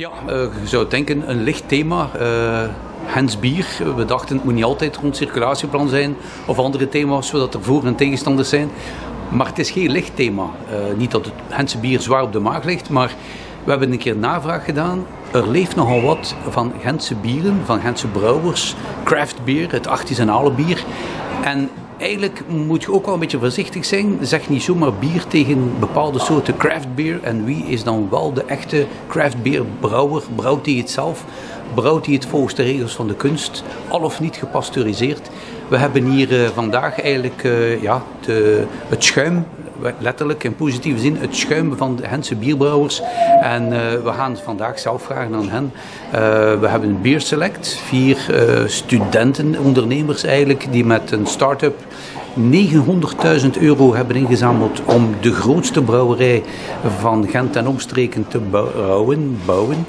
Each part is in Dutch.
Ja, je zou denken een licht thema. Hens bier. We dachten het moet niet altijd rond circulatieplan zijn of andere thema's, zodat er voor- en tegenstanders zijn. Maar het is geen licht thema. Niet dat het Gentse bier zwaar op de maag ligt, maar we hebben een keer navraag gedaan. Er leeft nogal wat van Gentse bieren, van Gentse brouwers, craftbier, het artisanale bier. En eigenlijk moet je ook wel een beetje voorzichtig zijn. Zeg niet zomaar bier tegen bepaalde soorten craftbeer. En wie is dan wel de echte craftbeerbrouwer? Brouwt hij het zelf? Brouwt hij het volgens de regels van de kunst? Al of niet gepasteuriseerd? We hebben hier vandaag eigenlijk het schuim, letterlijk in positieve zin, het schuim van de Gentse bierbrouwers. En we gaan het vandaag zelf vragen aan hen. We hebben een Beer Select, 4 studenten, ondernemers eigenlijk, die met een start-up 900.000 euro hebben ingezameld om de grootste brouwerij van Gent en omstreken te bouwen.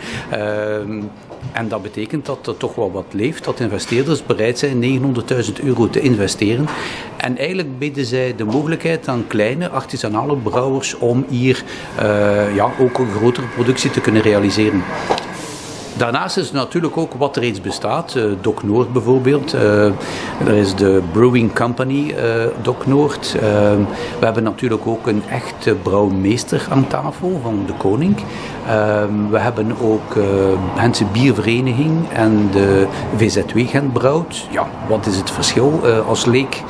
En dat betekent dat er toch wel wat leeft, dat investeerders bereid zijn 900.000 euro te investeren. En eigenlijk bieden zij de mogelijkheid aan kleine artisanale brouwers om hier ook een grotere productie te kunnen realiseren. Daarnaast is er natuurlijk ook wat er reeds bestaat. Doc Noord bijvoorbeeld. Er is de Brewing Company Doc Noord. We hebben natuurlijk ook een echte brouwmeester aan tafel van de Koning. We hebben ook Gentse Biervereniging en de VZW Gent Brouwt. Ja, wat is het verschil? Als leek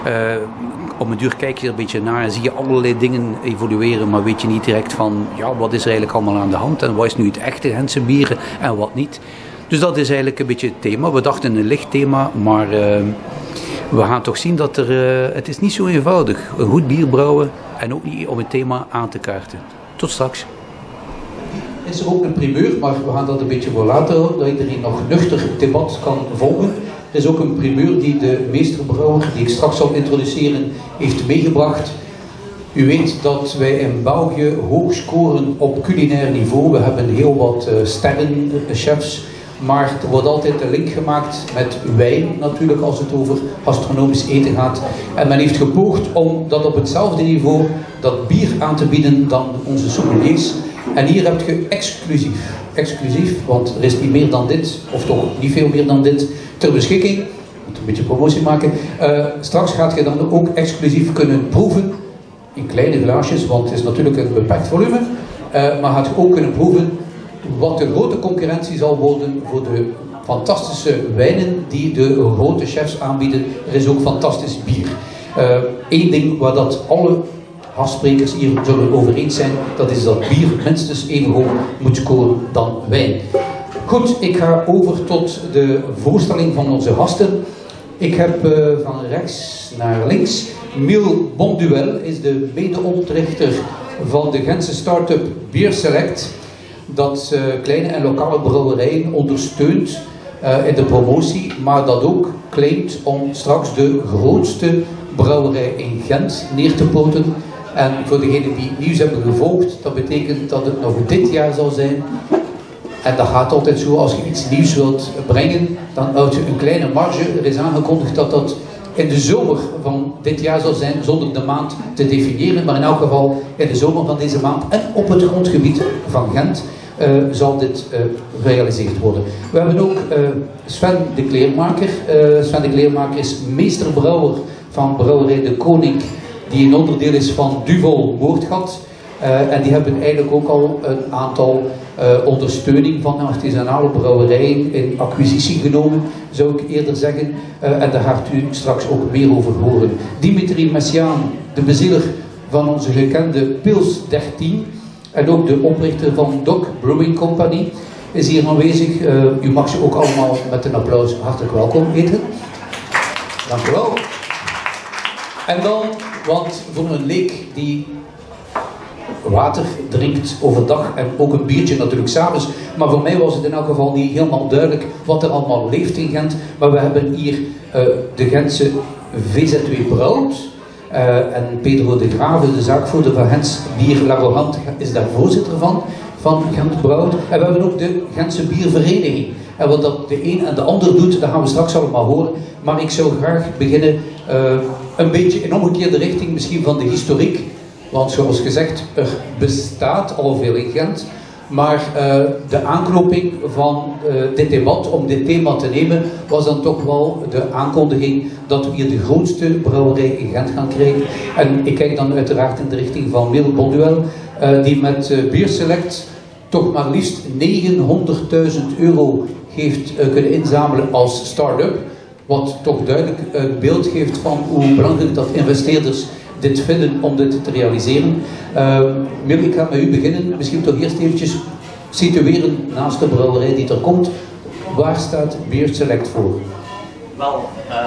op een duur kijk je er een beetje naar en zie je allerlei dingen evolueren, maar weet je niet direct van wat is er eigenlijk allemaal aan de hand en wat is nu het echte Gentse bieren en wat niet. Dus dat is eigenlijk een beetje het thema. We dachten een licht thema, maar we gaan toch zien dat het is niet zo eenvoudig. Een goed bier brouwen en ook niet om een thema aan te kaarten. Tot straks. Is er ook een primeur, maar we gaan dat een beetje voor later houden, dat iedereen nog nuchter het debat kan volgen. Er is ook een primeur die de meesterbrouwer, die ik straks zal introduceren, heeft meegebracht. U weet dat wij in België hoog scoren op culinair niveau. We hebben heel wat sterrenchefs, maar er wordt altijd een link gemaakt met wijn natuurlijk als het over gastronomisch eten gaat. En men heeft gepoogd om dat op hetzelfde niveau, dat bier aan te bieden dan onze sommeliers. En hier heb je exclusief, want er is niet meer dan dit, of toch niet veel meer dan dit, ter beschikking. Ik moet een beetje promotie maken. Straks gaat je dan ook exclusief kunnen proeven, in kleine glaasjes, want het is natuurlijk een beperkt volume. Maar gaat je ook kunnen proeven wat de grote concurrentie zal worden voor de fantastische wijnen die de grote chefs aanbieden. Er is ook fantastisch bier. Eén ding waar dat alle afsprekers hier zullen over eens zijn, dat is dat bier minstens even hoog moet scoren dan wijn. Goed, ik ga over tot de voorstelling van onze gasten. Ik heb van rechts naar links Miel Bonduel, is de medeoprichter van de Gentse start-up Beer Select, dat kleine en lokale brouwerijen ondersteunt in de promotie, maar dat ook claimt om straks de grootste brouwerij in Gent neer te poten. En voor degenen die het nieuws hebben gevolgd, dat betekent dat het nog dit jaar zal zijn. En dat gaat altijd zo, als je iets nieuws wilt brengen, dan houd je een kleine marge. Er is aangekondigd dat dat in de zomer van dit jaar zal zijn, zonder de maand te definiëren. Maar in elk geval in de zomer van deze maand en op het grondgebied van Gent zal dit gerealiseerd worden. We hebben ook Sven de Kleermaker. Sven de Kleermaker is meesterbrouwer van brouwerij De Koning, die een onderdeel is van Duvel Moordgat. En die hebben eigenlijk ook al een aantal ondersteuning van artisanale brouwerijen in acquisitie genomen, zou ik eerder zeggen. En daar gaat u straks ook meer over horen. Dimitri Messiaan, de bezieler van onze gekende Pils 13 en ook de oprichter van Doc Brewing Company, is hier aanwezig. U mag ze ook allemaal met een applaus hartelijk welkom heten. Dank u wel. En dan, want voor een leek die water drinkt overdag en ook een biertje natuurlijk s'avonds, maar voor mij was het in elk geval niet helemaal duidelijk wat er allemaal leeft in Gent. Maar we hebben hier de Gentse VZW Brouwt en Pedro de Grave, de zaakvoerder van Gents Bier L'Arrogant, is daar voorzitter van Gent Brouwt. En we hebben ook de Gentse Biervereniging. En wat dat de een en de ander doet, dat gaan we straks allemaal horen. Maar ik zou graag beginnen een beetje in omgekeerde richting misschien van de historiek. Want zoals gezegd, er bestaat al veel in Gent. Maar de aanknoping van dit debat, om dit thema te nemen, was dan toch wel de aankondiging dat we hier de grootste brouwerij in Gent gaan krijgen. En ik kijk dan uiteraard in de richting van Mille Bonduel, die met Beer Select toch maar liefst €900.000 heeft kunnen inzamelen als start-up. Wat toch duidelijk een beeld geeft van hoe belangrijk dat investeerders dit vinden om dit te realiseren. Mille, ik ga met u beginnen. Misschien toch eerst eventjes situeren naast de brouwerij die er komt. Waar staat Beer Select voor? Wel,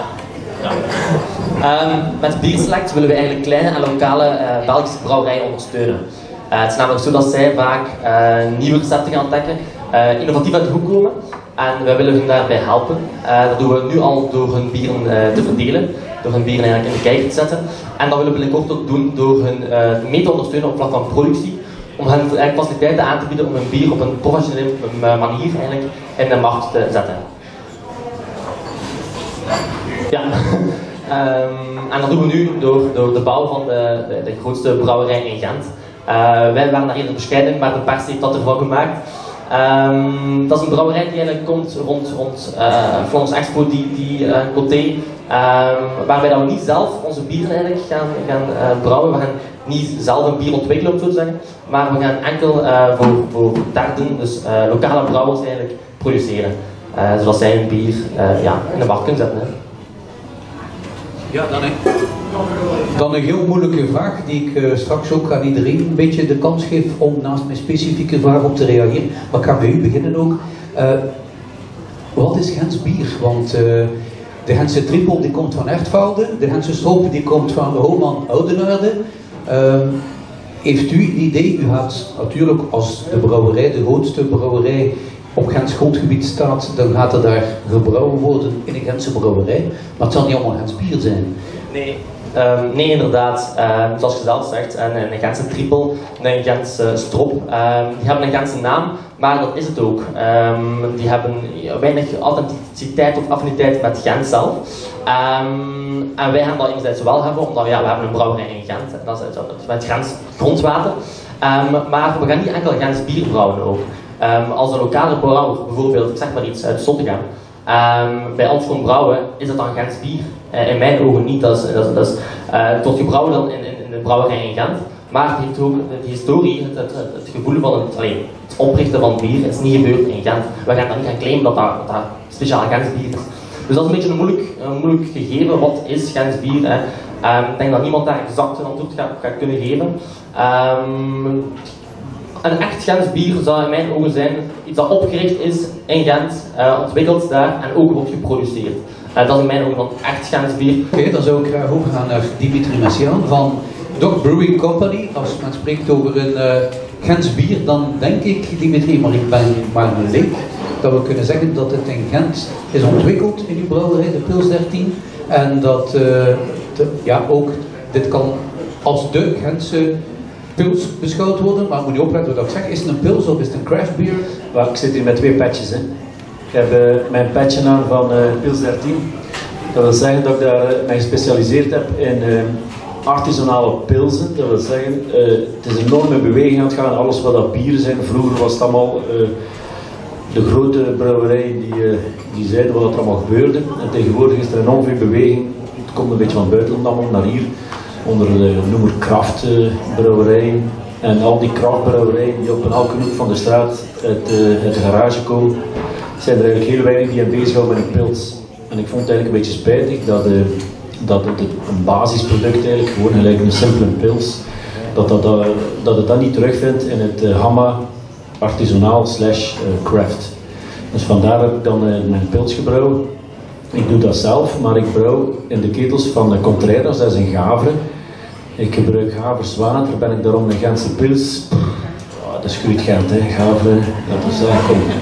met Beer Select willen we eigenlijk kleine en lokale Belgische brouwerijen ondersteunen. Het is namelijk zo dat zij vaak nieuwe recepten gaan ontdekken, innovatief uit de hoek komen. En wij willen hun daarbij helpen. Dat doen we nu al door hun bieren te verdelen, door hun bieren eigenlijk in de kijker te zetten. En dat willen we binnenkort ook doen door hun mee te ondersteunen op vlak van productie, om hen eigenlijk faciliteiten aan te bieden om hun bier op een professionele manier eigenlijk in de markt te zetten. Ja. En dat doen we nu door de bouw van de grootste brouwerij in Gent. Wij waren daar eerder bescheiden, maar de pers heeft dat ervan gemaakt. Dat is een brouwerij die eigenlijk komt rond Flons Expo, die Côté, waarbij dat we niet zelf onze bieren eigenlijk gaan brouwen. We gaan niet zelf een bier ontwikkelen, om zo te zeggen, maar we gaan enkel voor derden, dus lokale brouwers eigenlijk, produceren. Zodat zij hun bier in de markt kunnen zetten. Hè. Ja, dan een heel moeilijke vraag die ik straks ook aan iedereen een beetje de kans geef om naast mijn specifieke vraag op te reageren. Maar ik ga bij u beginnen ook. Wat is Gents bier? Want de Gentse trippel die komt van Ertvelde, de Gentse strop die komt van Roman Oudenaarde. Heeft u een idee? U gaat natuurlijk als de brouwerij, de grootste brouwerij op Gents grondgebied staat, dan gaat er daar gebrouwen worden in een Gentse brouwerij. Maar het zal niet allemaal Gents bier zijn. Nee, inderdaad. Zoals je zelf zegt, een Gentse trippel, een Gentse strop, die hebben een Gentse naam, maar dat is het ook. Die hebben weinig authenticiteit of affiniteit met Gent zelf. En wij gaan dat enerzijds wel hebben, omdat we hebben een brouwerij in Gent, en dat is met Gents grondwater. Maar we gaan niet enkel Gents bier brouwen ook. Als een lokale brouwer, bijvoorbeeld, ik zeg maar iets, uit Zottegem, bij ons komt brouwen, is dat dan Gents bier? In mijn ogen niet. Het wordt gebrouwen dan in de brouwerij in Gent, maar het heeft ook de historie, het gevoel van het oprichten van bier is niet gebeurd in Gent. We gaan dan niet gaan claimen dat dat speciaal Gents bier is. Dus dat is een beetje een moeilijk gegeven. Wat is Gents bier? Hè? Ik denk dat niemand daar exact een antwoord gaat kunnen geven. Een echt Gents bier zou in mijn ogen zijn iets dat opgericht is in Gent, ontwikkeld daar en ook wordt geproduceerd. Dat is in mijn ogen dan echt Gents bier. Oké, dan zou ik graag overgaan naar Dimitri Messiaen van Dog Brewing Company. Als men spreekt over een Gents bier, dan denk ik, Dimitri, maar ik ben maar een leek, dat we kunnen zeggen dat het in Gent is ontwikkeld in uw brouwerij, de Pils 13. En dat ook dit kan als de Gentse pils beschouwd worden, maar moet je opletten wat ik zeg. Is het een pils of is het een craft beer? Well, ik zit hier met twee petjes. Hè. Ik heb mijn petje aan van Pils 13. Dat wil zeggen dat ik daar mij gespecialiseerd heb in artisanale pilsen. Dat wil zeggen, het is een enorme beweging aan het gaan. Alles wat dat bieren zijn. Vroeger was het allemaal de grote brouwerijen die zeiden wat er allemaal gebeurde. En tegenwoordig is er een enorm veel beweging. Het komt een beetje van het buitenland allemaal naar hier. Onder de noemer kraftbrouwerijen. En al die kraftbrouwerijen die op elke hoek van de straat uit de garage komen, zijn er eigenlijk heel weinig die aan bezighouden met een pils. En ik vond het eigenlijk een beetje spijtig dat het een basisproduct eigenlijk, gewoon gelijk een simpele pils, dat het dat niet terugvindt in het Hamma artisanaal / craft. Dus vandaar heb ik dan mijn pils gebrouwen. Ik doe dat zelf, maar ik brouw in de ketels van Contreras, dat is een Gavre. Ik gebruik Gavers water, ben ik daarom een Gentse pils. Dat is goed Gent, hè, Gavre, dat is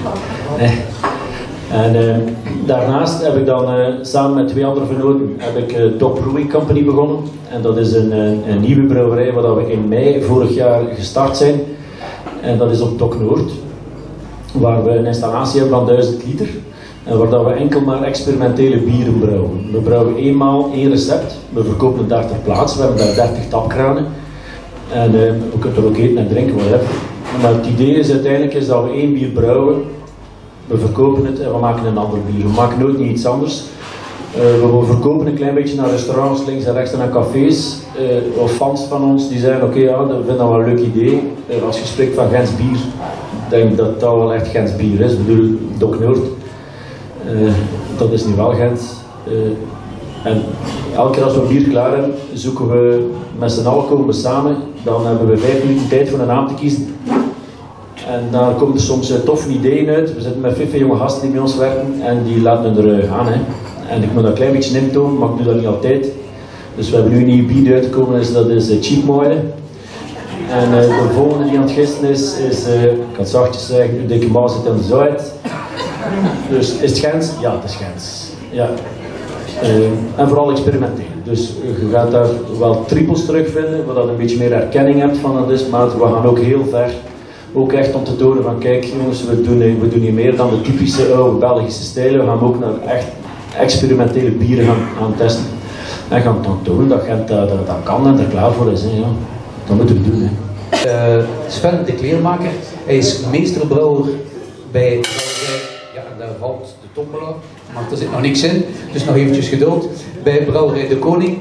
En daarnaast heb ik dan samen met twee andere venoten heb ik Dog Brewing Company begonnen. En dat is een nieuwe brouwerij waar we in mei vorig jaar gestart zijn. En dat is op Dok Noord, waar we een installatie hebben van 1000 liter. En waar dat we enkel maar experimentele bieren brouwen. We brouwen eenmaal één recept, we verkopen het daar ter plaatse, we hebben daar 30 tapkranen. En we kunnen er ook eten en drinken, whatever. Maar het idee is uiteindelijk dat we 1 bier brouwen, we verkopen het en we maken een ander bier. We maken nooit niet iets anders. We verkopen een klein beetje naar restaurants, links en rechts en naar cafés. Of fans van ons die zeggen, oké, ja, dat vind ik wel een leuk idee. Als je spreekt van Gens bier, denk ik dat dat wel echt Gens bier is. Ik bedoel, Doc Noord, dat is nu wel Gent. En elke keer als we bier klaar hebben, zoeken we met z'n allen, komen we samen. Dan hebben we 5 minuten tijd voor een naam te kiezen. En daar komen er soms toffe ideeën uit. We zitten met 5 jonge gasten die bij ons werken en die laten er gaan. Hè. En ik moet dat een klein beetje intonen, maar ik doe dat niet altijd. Dus we hebben nu een nieuw bier uitgekomen, dat is Cheap Moide. En de volgende die aan het gisten is ik kan het zachtjes zeggen, uw dikke maas zit aan de zuid. Dus is het Gens? Ja, het is Gens. Ja. En vooral experimenteren. Dus je gaat daar wel triples terugvinden, waar je een beetje meer herkenning hebt van het is, maar we gaan ook heel ver. Ook echt om te tonen van kijk jongens, we doen hier meer dan de typische oude Belgische stijlen. We gaan ook naar echt experimentele bieren gaan testen. En gaan dan tonen dat Gent dat kan en er klaar voor is. Hè, ja. Dat moeten we doen. Hè. Sven de Kleermaker, hij is meesterbrouwer bij brouwerij, ja, en daar valt de tombola, maar er zit nog niks in, dus nog eventjes geduld, bij brouwerij De Koning,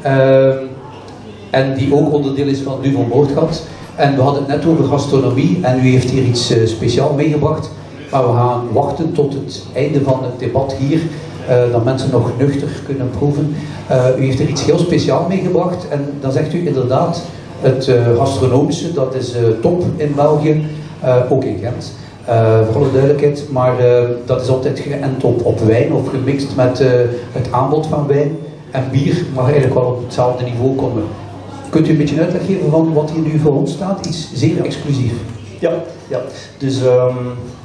en die ook onderdeel is van Duvel Moordgat. En we hadden het net over gastronomie en u heeft hier iets speciaal meegebracht, maar we gaan wachten tot het einde van het debat hier, dat mensen nog nuchter kunnen proeven. U heeft er iets heel speciaal meegebracht en dan zegt u inderdaad, het gastronomische, dat is top in België, ook in Gent, voor alle duidelijkheid, maar dat is altijd geënt op wijn of gemixt met het aanbod van wijn en bier mag eigenlijk wel op hetzelfde niveau komen. Kunt u een beetje uitleg geven van wat hier nu voor ons staat? Iets zeer exclusief. Ja. Dus een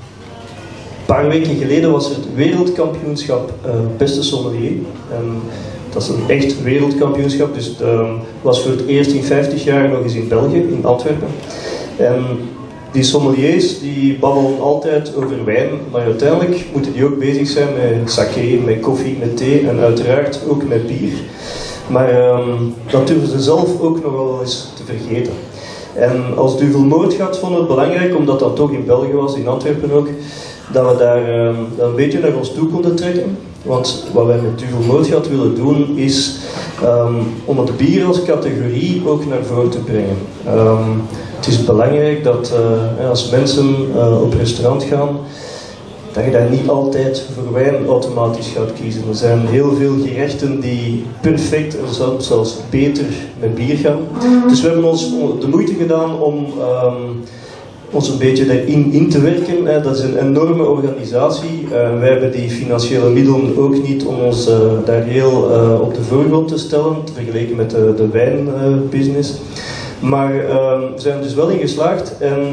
paar weken geleden was er het wereldkampioenschap beste sommelier. Dat is een echt wereldkampioenschap, dus het was voor het eerst in 50 jaar nog eens in België, in Antwerpen. En die sommeliers die babbelen altijd over wijn, maar uiteindelijk moeten die ook bezig zijn met sake, met koffie, met thee en uiteraard ook met bier. Maar dat durven ze zelf ook nog wel eens te vergeten. En als Duvel Moordgat vond het belangrijk, omdat dat toch in België was, in Antwerpen ook, dat we daar een beetje naar ons toe konden trekken. Want wat wij met Duvel Moordgat willen doen is om het bier als categorie ook naar voren te brengen. Het is belangrijk dat als mensen op restaurant gaan, dat je daar niet altijd voor wijn automatisch gaat kiezen. Er zijn heel veel gerechten die perfect en zelfs beter met bier gaan. Dus we hebben ons de moeite gedaan om ons een beetje daarin in te werken. Dat is een enorme organisatie. Wij hebben die financiële middelen ook niet om ons daar heel op de voorgrond te stellen, vergeleken met de wijnbusiness. Maar we zijn er dus wel in geslaagd. En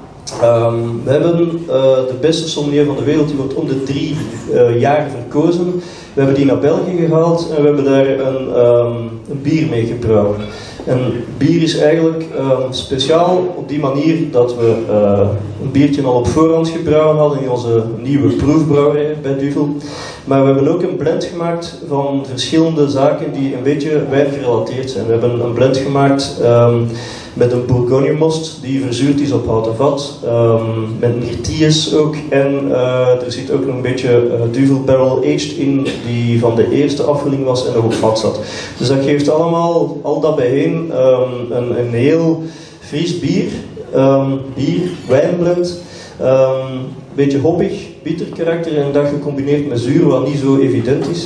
we hebben de beste sommelier van de wereld, die wordt om de 3 jaar verkozen. We hebben die naar België gehaald en we hebben daar een bier mee gebrouwen. En bier is eigenlijk speciaal op die manier dat we een biertje al op voorhand gebrouwen hadden in onze nieuwe proefbrouwerij bij Duvel. Maar we hebben ook een blend gemaakt van verschillende zaken die een beetje wijngerelateerd zijn. We hebben een blend gemaakt met een Bourgogne most die verzuurd is op houten vat, met myrtilles ook, en er zit ook nog een beetje Duvel Barrel Aged in die van de eerste afvulling was en nog op vat zat. Dus dat geeft allemaal, al dat bijeen, een heel fris bier, wijnblend, een beetje hoppig, bitter karakter en dat gecombineerd met zuur, wat niet zo evident is.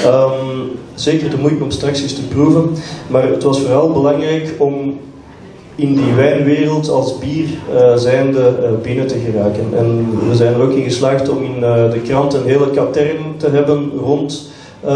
Zeker de moeite om straks eens te proeven, maar het was vooral belangrijk om in die wijnwereld als bier zijnde binnen te geraken. En we zijn er ook in geslaagd om in de krant een hele katern te hebben rond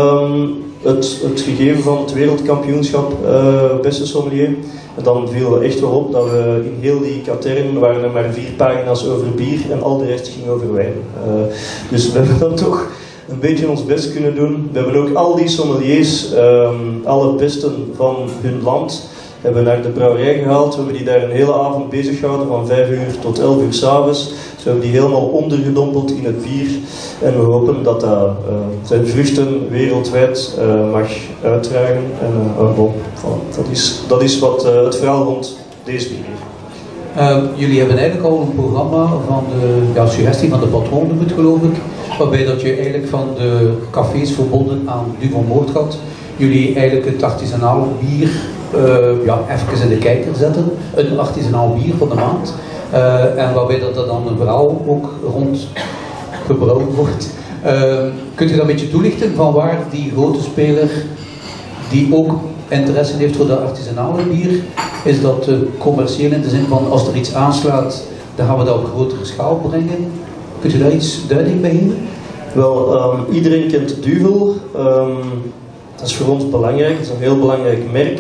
het gegeven van het wereldkampioenschap beste sommelier. En dan viel het echt wel op dat we in heel die katern waren er maar 4 pagina's over bier en al de rest ging over wijn. Dus we hebben dan toch een beetje ons best kunnen doen. We hebben ook al die sommeliers, alle besten van hun land, hebben we naar de brouwerij gehaald. We hebben die daar een hele avond bezig gehouden, van 5 uur tot 11 uur 's avonds. Dus we hebben die helemaal ondergedompeld in het bier. En we hopen dat dat zijn vruchten wereldwijd mag uitdragen. En bon, voilà. Dat is wat het verhaal rond deze bier is. Jullie hebben eigenlijk al een programma van de suggestie van de patroon noemt, geloof ik, waarbij dat je eigenlijk van de cafés verbonden aan Duvel Moordgat, jullie eigenlijk het artisanaal bier even in de kijker zetten, een artisanaal bier van de maand, en waarbij dat er dan een verhaal ook rond gebrouwen wordt. Kunt u dat een beetje toelichten van waar die grote speler die ook interesse heeft voor dat artisanale bier, is dat commercieel in de zin van als er iets aanslaat, dan gaan we dat op grotere schaal brengen? Kunt u daar iets duidelijk bij geven? Wel, iedereen kent Duvel. Dat is voor ons belangrijk, dat is een heel belangrijk merk.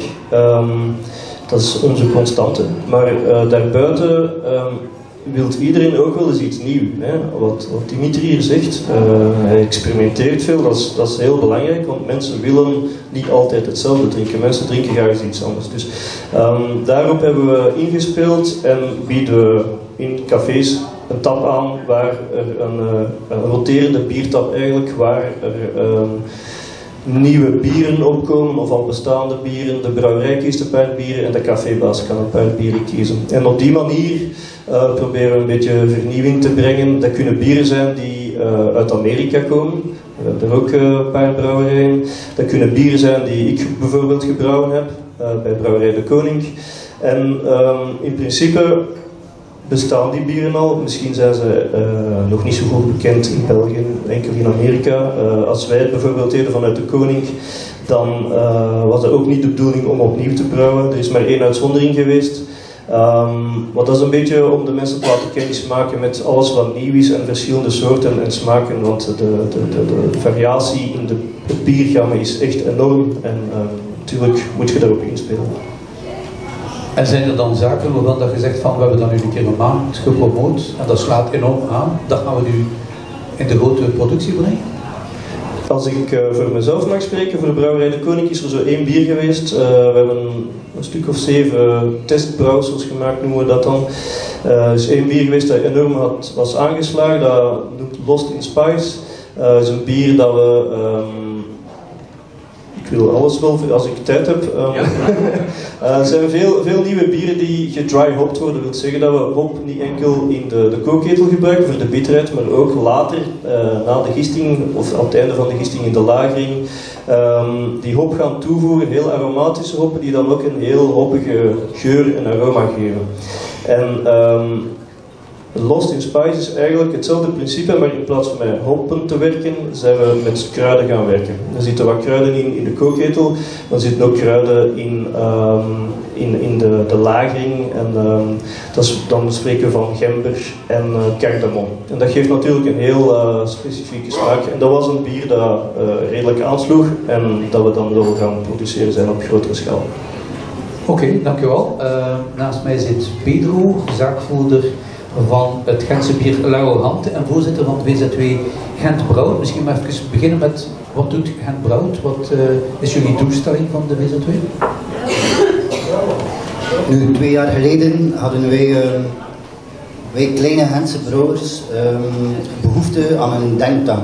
Dat is onze constante. Maar daarbuiten wil iedereen ook wel eens iets nieuws. Wat Dimitri hier zegt, hij experimenteert veel, dat is heel belangrijk, want mensen willen niet altijd hetzelfde drinken. Mensen drinken graag eens iets anders. Dus daarop hebben we ingespeeld en bieden we in cafés een tap aan waar er een roterende biertap eigenlijk, waar er nieuwe bieren opkomen of al bestaande bieren. De brouwerij kiest een paar bieren en de cafébaas kan een paar bieren kiezen. En op die manier proberen we een beetje vernieuwing te brengen. Dat kunnen bieren zijn die uit Amerika komen. We hebben er ook een paar brouwerijen. Dat kunnen bieren zijn die ik bijvoorbeeld gebrouwen heb bij Brouwerij de Koning. En in principe bestaan die bieren al. Misschien zijn ze nog niet zo goed bekend in België, enkel in Amerika. Als wij het bijvoorbeeld deden vanuit de Koning, dan was het ook niet de bedoeling om opnieuw te brouwen. Er is maar één uitzondering geweest. Maar dat is een beetje om de mensen te laten kennis maken met alles wat nieuw is en verschillende soorten en smaken. Want de variatie in de biergamma is echt enorm en natuurlijk moet je daarop inspelen. En zijn er dan zaken waarvan dat je zegt van we hebben dat nu een keer een maand gepromoot en dat slaat enorm aan, dat gaan we nu in de grote productie brengen? Als ik voor mezelf mag spreken, voor de Brouwerij de Koning is er zo één bier geweest. We hebben een stuk of 7 testbrouwsels gemaakt, noemen we dat dan. Er is één bier geweest dat enorm was aangeslagen, dat noemt Lost in Spice. Dat is een bier dat we... ik wil alles wel, als ik tijd heb. Er zijn veel nieuwe bieren die gedry-hopped worden. Dat wil zeggen dat we hop niet enkel in de kookketel gebruiken voor de bitterheid, maar ook later, na de gisting, of aan het einde van de gisting in de lagering, die hop gaan toevoegen, heel aromatische hoppen, die dan ook een heel hoppige geur en aroma geven. En Lost in Spice is eigenlijk hetzelfde principe, maar in plaats van met hoppen te werken, zijn we met kruiden gaan werken. Er zitten wat kruiden in de kookketel, maar er zitten ook kruiden in de lagering. En dan spreken we van gember en cardamom. En dat geeft natuurlijk een heel specifieke smaak. En dat was een bier dat redelijk aansloeg en dat we dan wel gaan produceren zijn op grotere schaal. Oké, dankjewel. Naast mij zit Pedro, zaakvoerder van het Gentse bier Lauwe Hante en voorzitter van het VZW Gent Brouwt. Misschien maar even beginnen met wat doet Gent Brouwt? Wat is jullie doelstelling van de VZW? Nu, 2 jaar geleden hadden wij kleine Gentse brouwers behoefte aan een denktank.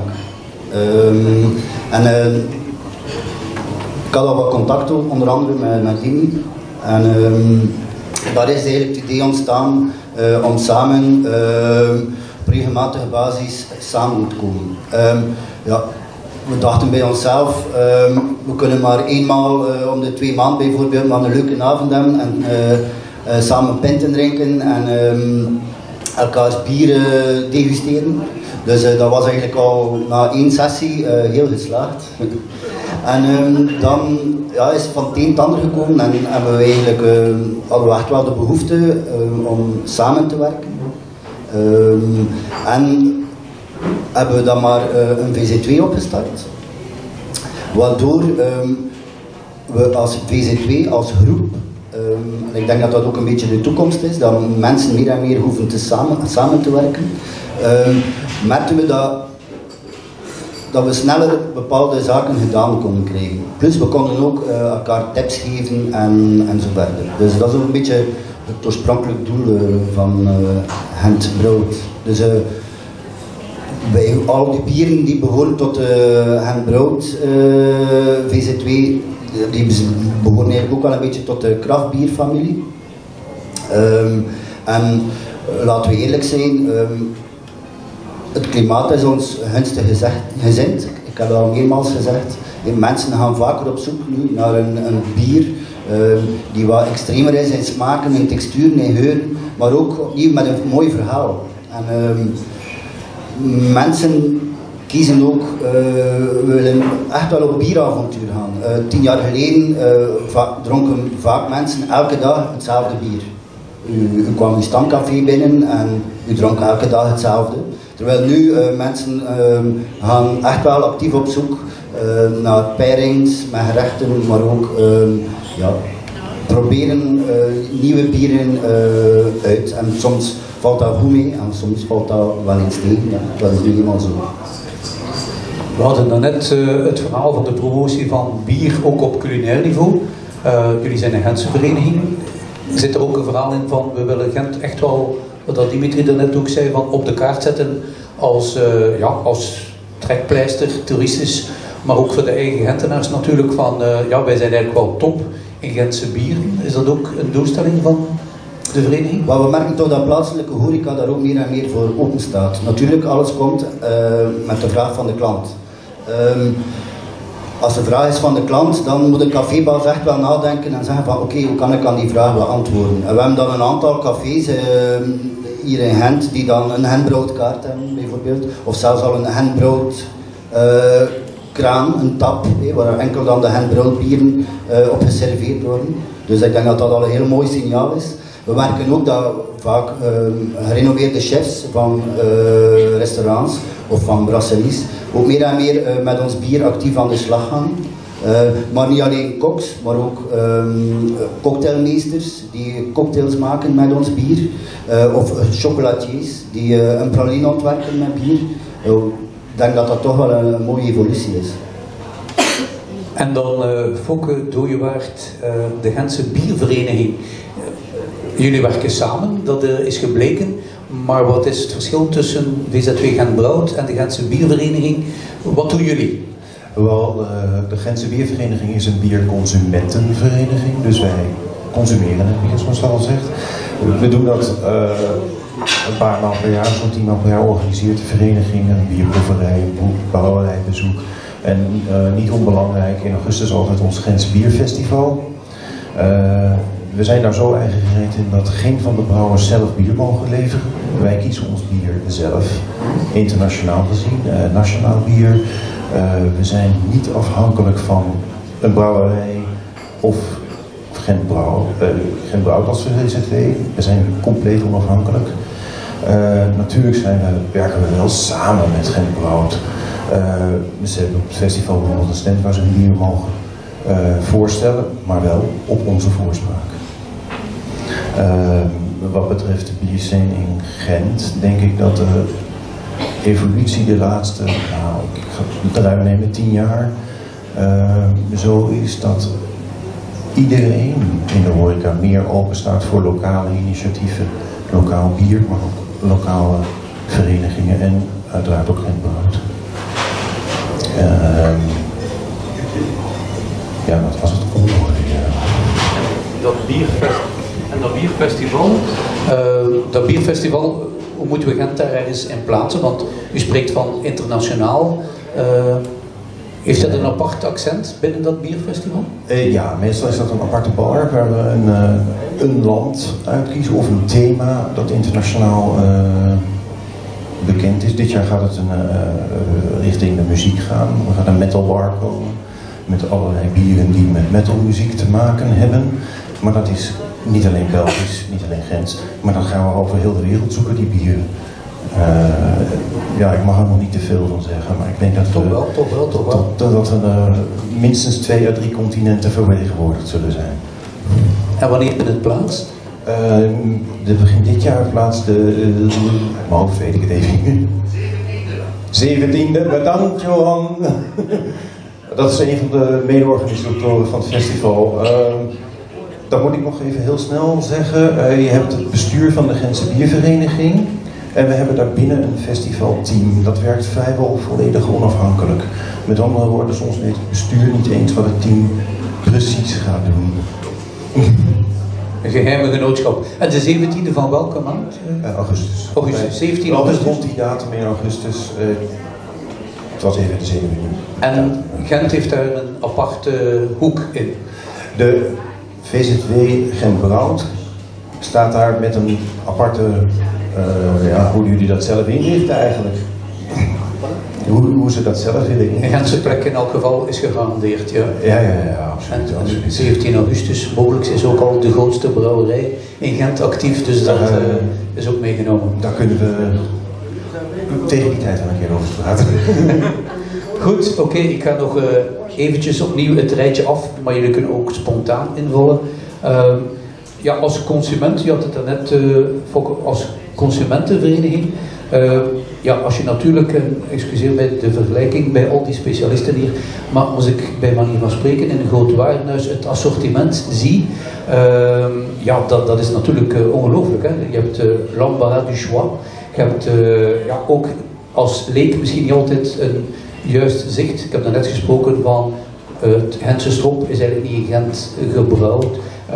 Ik had al wat contacten, onder andere met Dimi. En daar is eigenlijk het idee ontstaan om samen op regelmatige basis samen te komen. We dachten bij onszelf, we kunnen maar eenmaal om de 2 maanden bijvoorbeeld maar een leuke avond hebben en samen pinten drinken en elkaars bieren degusteren. Dus dat was eigenlijk al na 1 sessie heel geslaagd. En dan is van het een het ander gekomen en hebben we eigenlijk, hadden we echt wel de behoefte om samen te werken. En hebben we dan maar een VZW opgestart. Waardoor we als VZW, als groep, en ik denk dat dat ook een beetje de toekomst is, dat mensen meer en meer hoeven samen te werken, merkten we dat we sneller bepaalde zaken gedaan konden krijgen. Plus we konden ook elkaar tips geven en zo verder. Dus dat is ook een beetje het oorspronkelijk doel van Gent Brouwt. Dus bij al die bieren die behoren tot Gent Brouwt VZW, die behoren eigenlijk ook wel een beetje tot de krachtbierfamilie. En laten we eerlijk zijn, het klimaat is ons gunstig gezind. Ik heb dat al meermaals gezegd. Mensen gaan vaker op zoek nu naar een bier die wat extremer is in smaken, in texturen, in geuren, maar ook opnieuw met een mooi verhaal. En mensen kiezen ook, willen echt wel op bieravontuur gaan. 10 jaar geleden dronken vaak mensen elke dag hetzelfde bier. U kwam uw stamcafé binnen en u dronk elke dag hetzelfde. Terwijl nu mensen gaan echt wel actief op zoek naar pairings met gerechten, maar ook proberen nieuwe bieren uit. En soms valt dat goed mee en soms valt dat wel eens tegen. Ja, dat is nu eenmaal zo. We hadden daarnet het verhaal van de promotie van bier ook op culinair niveau. Jullie zijn een Gentse vereniging. Zit er ook een verhaal in van we willen Gent echt wel, wat Dimitri daarnet ook zei, van op de kaart zetten als trekpleister, toeristisch, maar ook voor de eigen Gentenaars natuurlijk van wij zijn eigenlijk wel top in Gentse bieren. Is dat ook een doelstelling van de vereniging? Maar we merken toch dat plaatselijke horeca daar ook meer en meer voor open staat. Natuurlijk, alles komt met de vraag van de klant. Als de vraag is van de klant, dan moet de cafébaas echt wel nadenken en zeggen van oké, hoe kan ik aan die vraag beantwoorden? En we hebben dan een aantal cafés hier in Gent die dan een genbroodkaart hebben bijvoorbeeld, of zelfs al een genbroodkraam, een tap, waar enkel dan de genbroodbieren op geserveerd worden. Dus ik denk dat dat al een heel mooi signaal is. We merken ook dat vaak gerenoveerde chefs van restaurants of van brasseries ook meer en meer met ons bier actief aan de slag gaan. Maar niet alleen koks, maar ook cocktailmeesters die cocktails maken met ons bier. Of chocolatiers die een praline ontwerpen met bier. Ik denk dat dat toch wel een mooie evolutie is. En dan Fokke Dooyewaard, de Gentse biervereniging. Jullie werken samen, dat is gebleken. Maar wat is het verschil tussen VZW Gent Brouwt en de Gentse biervereniging? Wat doen jullie? Wel, de Gentse biervereniging is een bierconsumentenvereniging. Dus wij consumeren het bier, zoals het al zegt. We doen dat een paar maal per jaar, zo'n 10 maal per jaar organiseert de vereniging een bierproeverij, een brouwerijbezoek. En niet onbelangrijk, in augustus altijd ons Gentse bierfestival. We zijn daar zo eigen gereed in dat geen van de brouwers zelf bier mogen leveren. Wij kiezen ons bier zelf, internationaal gezien, nationaal bier. We zijn niet afhankelijk van een brouwerij of Gent Brouwt als VZW. We zijn compleet onafhankelijk. Natuurlijk werken we wel samen met Gent Brouwt. Ze hebben op het festival bijvoorbeeld een stand waar ze hun bier mogen voorstellen, maar wel op onze voorspraak. Wat betreft de bierscene in Gent, denk ik dat de evolutie de laatste, ik ga het ruim nemen, 10 jaar, zo is dat iedereen in de horeca meer open staat voor lokale initiatieven, lokaal bier, maar ook lokale verenigingen en uiteraard ook Gent Brouwt. Dat was het ongeveer. Dat bierfestival, hoe moeten we Gent daar ergens in plaatsen? Want u spreekt van internationaal. Heeft dat een apart accent binnen dat bierfestival? Ja, meestal is dat een aparte bar waar we een land uitkiezen of een thema dat internationaal bekend is. Dit jaar gaat het richting de muziek gaan. We gaan een metalbar komen met allerlei bieren die met metalmuziek te maken hebben. Maar dat is niet alleen Belgisch, niet alleen Gens, maar dan gaan we over heel de wereld zoeken die bieren. Ik mag er nog niet te veel van zeggen, maar ik denk dat we minstens 2 à 3 continenten vertegenwoordigd zullen zijn. En wanneer het plaats? Begin dit jaar plaats mijn hoofd weet ik het even. 17e, bedankt Johan. Dat is een van de mede-organisatoren van het festival. Dan moet ik nog even heel snel zeggen, je hebt het bestuur van de Gentse biervereniging en we hebben daarbinnen een festivalteam. Dat werkt vrijwel volledig onafhankelijk. Met andere woorden, soms weet het bestuur niet eens wat het team precies gaat doen. Een geheime genootschap. En de 17e van welke maand? Augustus. Augustus, 17 Altijd augustus. rond die datum in augustus. Het was even de 7e. En Gent heeft daar een aparte hoek in. De VZW Gent-Broud staat daar met een aparte, hoe jullie dat zelf inrichten eigenlijk. Hoe ze dat zelf willen Een inrichten. Gentse plek in elk geval is gegarandeerd, ja. Ja, absoluut. En absoluut. 17 augustus, mogelijk is ook al de grootste brouwerij in Gent actief, dus dat is ook meegenomen. Daar kunnen we tegen die tijd wel een keer over praten. Goed, oké, ik ga nog eventjes opnieuw het rijtje af, maar jullie kunnen ook spontaan invullen. Ja, als consument, je had het daarnet als consumentenvereniging. Ja, als je natuurlijk, excuseer mij de vergelijking bij al die specialisten hier, maar als ik bij manier van spreken in een groot warenhuis het assortiment zie, ja, dat is natuurlijk ongelooflijk. Je hebt l'embarras du choix, je hebt ja, ook als leek misschien niet altijd een juist zicht. Ik heb daarnet gesproken van het Gentse strop is eigenlijk niet in Gent gebrouwd.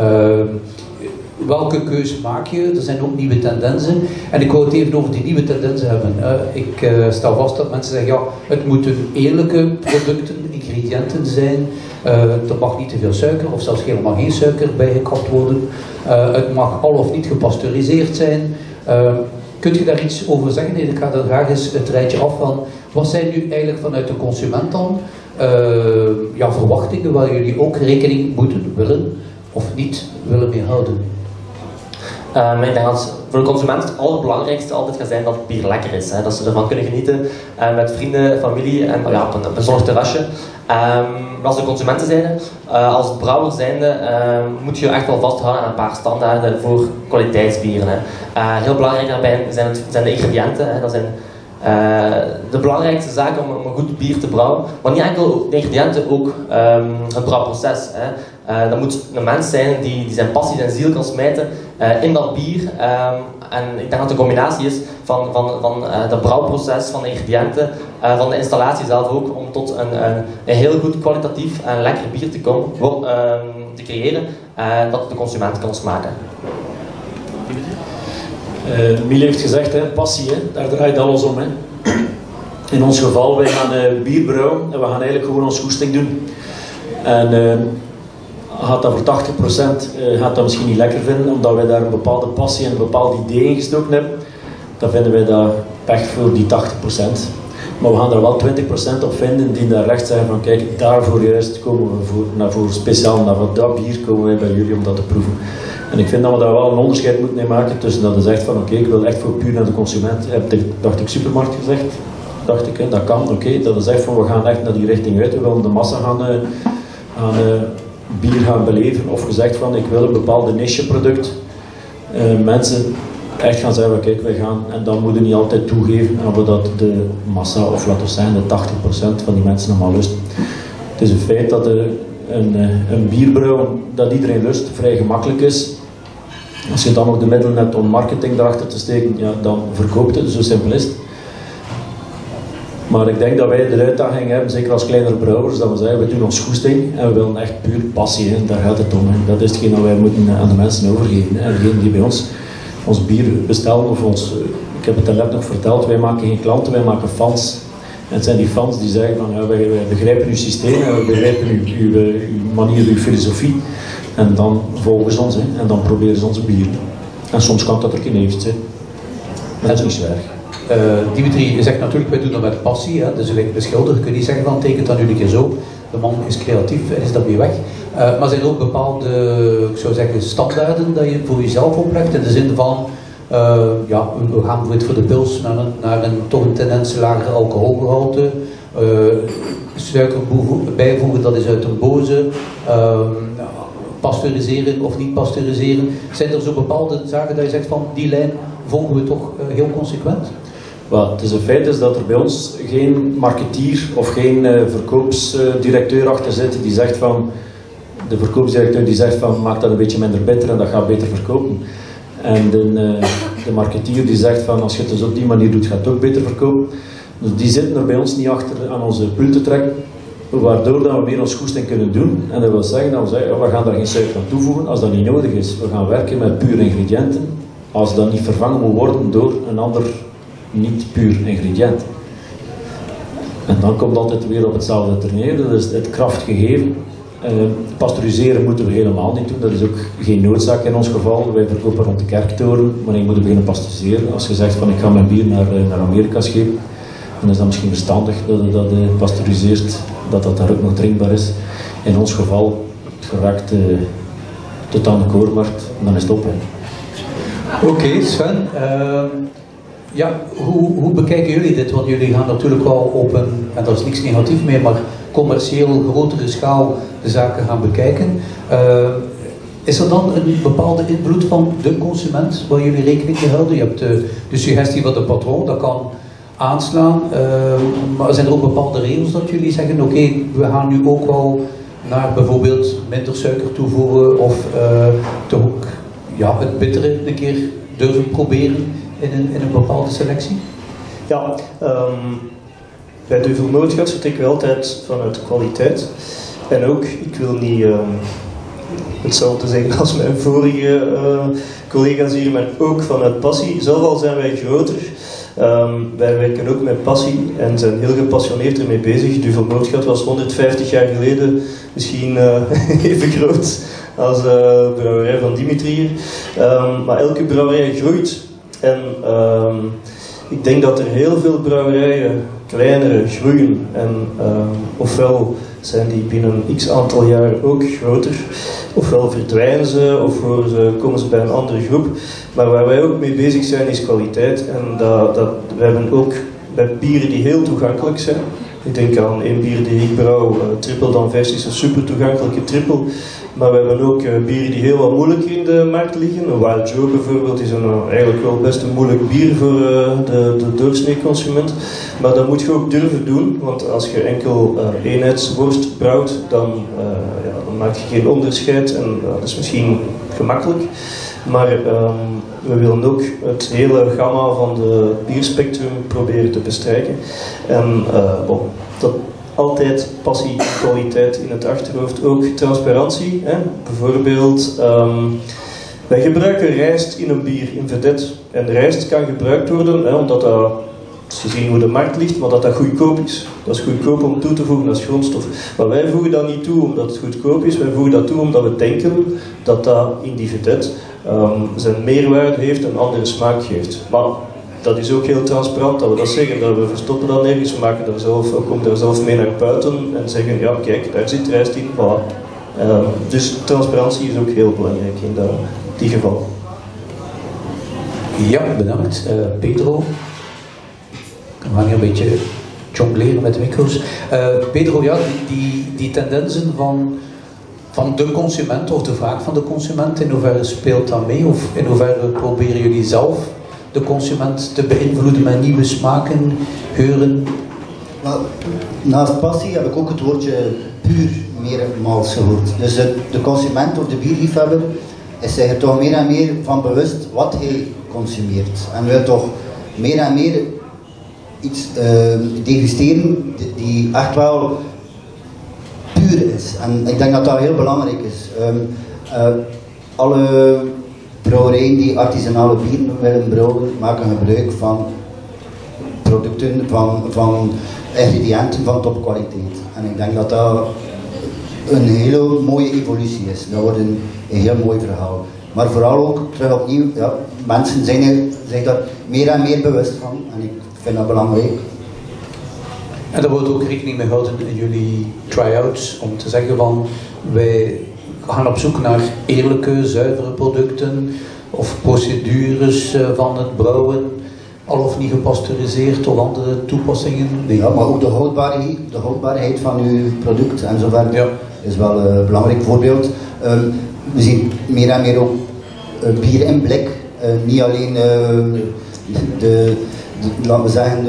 Welke keuze maak je? Er zijn ook nieuwe tendensen. En ik wil het even over die nieuwe tendensen hebben. Ik stel vast dat mensen zeggen, ja, het moeten eerlijke producten, ingrediënten zijn. Er mag niet te veel suiker of zelfs helemaal geen suiker bijgekapt worden. Het mag al of niet gepasteuriseerd zijn. Kunt je daar iets over zeggen? Nee, ik ga dan graag eens het rijtje af van, wat zijn nu eigenlijk vanuit de consument dan ja, verwachtingen waar jullie ook rekening moeten, willen of niet willen mee houden? Ik denk dat voor de consument het allerbelangrijkste altijd gaat zijn dat het bier lekker is. Hè. Dat ze ervan kunnen genieten met vrienden, familie en ja, op een bezorgd terrasje. Maar als de consumenten zijnde, als brouwer zijnde, moet je echt wel vasthouden aan een paar standaarden voor kwaliteitsbieren. Hè. Heel belangrijk daarbij zijn de ingrediënten. Hè. Dat zijn de belangrijkste zaken om een goed bier te brouwen. Maar niet enkel de ingrediënten, ook het brouwproces. Hè. Dat moet een mens zijn die zijn passie en ziel kan smijten in dat bier. En ik denk dat de combinatie is van het brouwproces, van de ingrediënten, van de installatie zelf ook, om tot een heel goed kwalitatief en lekker bier te creëren dat de consument kan smaken. Miele heeft gezegd, hè, passie, hè, daar draait alles om. Hè. In ons geval, wij gaan bier brouwen en we gaan eigenlijk gewoon ons goesting doen. En gaat dat voor 80% gaat dat misschien niet lekker vinden, omdat wij daar een bepaalde passie en een bepaald idee in gestoken hebben. Dan vinden wij dat pech voor die 80%. Maar we gaan er wel 20% op vinden die daar recht zeggen van kijk, daarvoor juist komen we voor speciaal naar dat bier komen wij bij jullie om dat te proeven. En ik vind dat we daar wel een onderscheid moeten mee maken tussen dat je zegt van oké, ik wil echt voor puur naar de consument. Dacht ik supermarkt gezegd, dacht ik, hè, dat kan, oké. Dat is echt van we gaan echt naar die richting uit, we willen de massa gaan bier gaan beleven. Of gezegd van ik wil een bepaalde niche product. Mensen echt gaan zeggen, kijk, wij gaan, en dan moeten we niet altijd toegeven aan dat de massa, of laten we zeggen de 80% van die mensen allemaal lust. Het is een feit dat een bierbrouwen dat iedereen lust, vrij gemakkelijk is. Als je dan nog de middelen hebt om marketing erachter te steken, ja, dan verkoopt het, zo simpel is het. Maar ik denk dat wij de uitdaging hebben, zeker als kleinere brouwers, dat we zeggen, we doen ons goesting en we willen echt puur passie, hè. Daar gaat het om. Hè. Dat is hetgeen dat wij moeten aan de mensen overgeven. Hè. En degenen die bij ons bier bestellen, of ik heb het daarnet nog verteld, wij maken geen klanten, wij maken fans. En het zijn die fans die zeggen van, ja, wij begrijpen uw systeem, we begrijpen uw manier, uw filosofie. En dan volgen ze ons, hè. En dan proberen ze onze bier. En soms kan dat er geen heeft zijn. Maar dat is niet zo erg. Dimitri, je zegt natuurlijk, wij doen dat met passie. Hè? Dus de schilder, kun je niet zeggen van tekent dan jullie keer zo. De man is creatief en is daarmee weg. Maar zijn er ook bepaalde, ik zou zeggen, standaarden dat je voor jezelf oplegt? In de zin van, ja, we gaan bijvoorbeeld voor de pils naar een toch een tendens lager alcoholgehalte. Suiker bijvoegen, dat is uit een boze. Pasteuriseren of niet pasteuriseren. Zijn er zo bepaalde zaken dat je zegt van, die lijn volgen we toch heel consequent? Well, het is een feit is dat er bij ons geen marketeer of geen verkoopsdirecteur achter zit die zegt van, de verkoopsdirecteur die zegt van maak dat een beetje minder bitter en dat gaat beter verkopen. En de marketeer die zegt van als je het dus op die manier doet gaat het ook beter verkopen. Dus die zitten er bij ons niet achter aan onze pul te trekken. waardoor dat we meer ons goesting kunnen doen. En dat wil zeggen dat we zeggen, ja, we gaan daar geen suiker aan toevoegen als dat niet nodig is. We gaan werken met pure ingrediënten, als dat niet vervangen moet worden door een ander niet puur ingrediënt. En dan komt altijd weer op hetzelfde ter neer, dat is het krachtgegeven. Pasteuriseren moeten we helemaal niet doen, dat is ook geen noodzaak in ons geval. Wij verkopen rond de kerktoren, maar je moet beginnen pasteuriseren. Als je zegt van ik ga mijn bier naar Amerika schepen, dan is dat misschien verstandig dat je dat pasteuriseert, dat daar ook nog drinkbaar is. In ons geval geraakt tot aan de koormarkt en dan is het op. Oké, Sven. Ja, hoe bekijken jullie dit? Want jullie gaan natuurlijk wel op een, en daar is niks negatief mee, maar commercieel grotere schaal de zaken gaan bekijken. Is er dan een bepaalde invloed van de consument waar jullie rekening mee houden? Je hebt de suggestie van de patroon, dat kan aanslaan, maar zijn er ook bepaalde regels dat jullie zeggen, oké, we gaan nu ook wel naar bijvoorbeeld minder suiker toevoegen of toch ook het bittere een keer durven proberen in een bepaalde selectie? Ja, bij de Duvelnootschap vertrekken we altijd vanuit kwaliteit. En ook, ik wil niet hetzelfde zeggen als mijn vorige collega's hier, maar ook vanuit passie. Zelf al zijn wij groter. Wij werken ook met passie en zijn heel gepassioneerd ermee bezig. Duvelnootschap was 150 jaar geleden misschien even groot als de brouwerij van Dimitri hier. Maar elke brouwerij groeit. En ik denk dat er heel veel brouwerijen, kleinere, groeien. En ofwel zijn die binnen x aantal jaar ook groter, ofwel verdwijnen ze, of komen ze bij een andere groep. Maar waar wij ook mee bezig zijn is kwaliteit. En we hebben ook bij bieren die heel toegankelijk zijn. Ik denk aan één bier die ik brouw, Triple d'Anvers is een super toegankelijke triple. Maar we hebben ook bieren die heel wat moeilijker in de markt liggen. Een Wild Joe bijvoorbeeld is eigenlijk wel best een moeilijk bier voor de doorsnee consument. Maar dat moet je ook durven doen, want als je enkel eenheidsworst brouwt, dan maak je geen onderscheid en dat is misschien gemakkelijk. Maar we willen ook het hele gamma van de bierspectrum proberen te bestrijken. En dat altijd passie en kwaliteit in het achterhoofd. Ook transparantie. Hè. Bijvoorbeeld, wij gebruiken rijst in een bier, in vedette. En rijst kan gebruikt worden, omdat dat, als je ziet hoe de markt ligt, maar dat goedkoop is. Dat is goedkoop om toe te voegen als grondstof. Maar wij voegen dat niet toe omdat het goedkoop is. Wij voegen dat toe omdat we denken dat dat in die vedette zijn meerwaarde heeft en een andere smaak geeft. Maar dat is ook heel transparant dat we dat zeggen, dat we verstoppen dat nergens, we maken daar zelf, we komen daar zelf mee naar buiten en zeggen, ja kijk, daar zit rijst in, voilà. Dus transparantie is ook heel belangrijk in die geval. Ja, bedankt. Pedro. We gaan hier een beetje jongleren met de micro's. Pedro, ja, die tendensen van de consument of de vraag van de consument, in hoeverre speelt dat mee? Of in hoeverre proberen jullie zelf de consument te beïnvloeden met nieuwe smaken, geuren? Nou, naast passie heb ik ook het woordje puur meermaals gehoord. Dus de consument of de bierliefhebber is zich er toch meer en meer van bewust wat hij consumeert. En wil toch meer en meer iets degusteren die echt wel puur is. En ik denk dat dat heel belangrijk is. Alle brouwerijen die artisanale bieren willen brouwen, maken gebruik van producten, van ingrediënten van topkwaliteit. En ik denk dat dat een hele mooie evolutie is. Dat wordt een heel mooi verhaal. Maar vooral ook, terug opnieuw, ja, mensen zijn zich daar meer en meer bewust van. En ik vind dat belangrijk. En daar wordt ook rekening mee gehouden in jullie try-outs, om te zeggen van, wij gaan op zoek naar eerlijke, zuivere producten of procedures van het brouwen, al of niet gepasteuriseerd of andere toepassingen. Ja, maar ook de houdbaarheid van uw product en zover is wel een belangrijk voorbeeld. We zien meer en meer ook bier in blik, niet alleen laten we zeggen,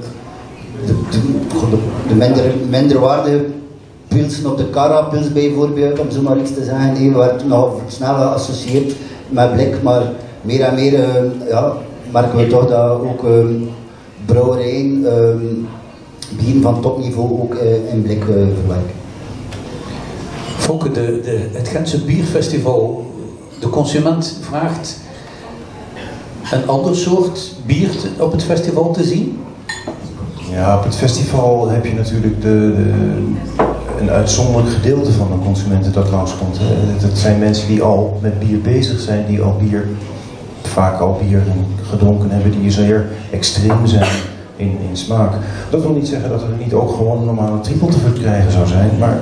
de minderwaardige pilsen op de Carapils bijvoorbeeld, om zo maar iets te zeggen, die werd nog snel geassocieerd met blik, maar meer en meer merken we toch dat ook brouwerijen bieren van topniveau ook in blik verwerken. Volker, het Gentse Bierfestival, de consument vraagt een ander soort bier op het festival te zien? Ja, op het festival heb je natuurlijk een uitzonderlijk gedeelte van de consumenten dat langskomt. Het zijn mensen die al met bier bezig zijn, die vaak al bier gedronken hebben, die zeer extreem zijn in smaak. Dat wil niet zeggen dat er niet ook gewoon een normale triple te verkrijgen zou zijn, maar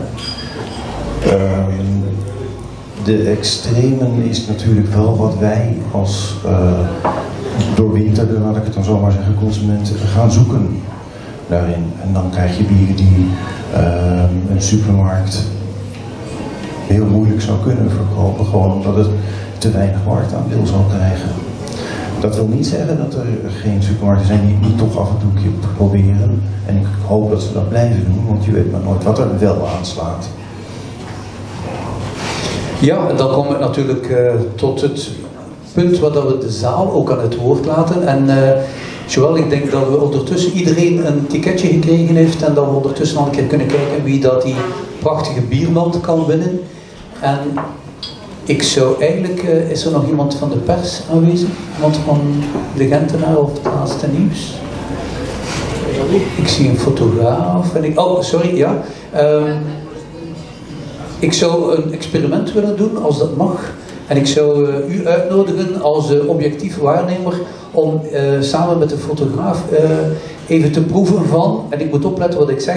de extremen is natuurlijk wel wat wij als doorwinterde, laat ik het dan zo maar zeggen, consumenten gaan zoeken daarin. En dan krijg je bieren die een supermarkt heel moeilijk zou kunnen verkopen, gewoon omdat het te weinig marktaandeel zal krijgen. Dat wil niet zeggen dat er geen supermarkten zijn die het niet toch af en toe een keer proberen. En ik hoop dat ze dat blijven doen, want je weet maar nooit wat er wel aanslaat. Ja, dan komen we natuurlijk tot het punt waar we de zaal ook aan het woord laten. En Joël, ik denk dat we ondertussen iedereen een ticketje gekregen heeft en dat we ondertussen al een keer kunnen kijken wie dat die prachtige biermand kan winnen. En ik zou eigenlijk, is er nog iemand van de pers aanwezig? Iemand van de Gentenaar of het laatste nieuws? Ik zie een fotograaf en oh, sorry, ja. Ik zou een experiment willen doen, als dat mag. En ik zou u uitnodigen als objectief waarnemer om samen met de fotograaf even te proeven van, en ik moet opletten wat ik zeg,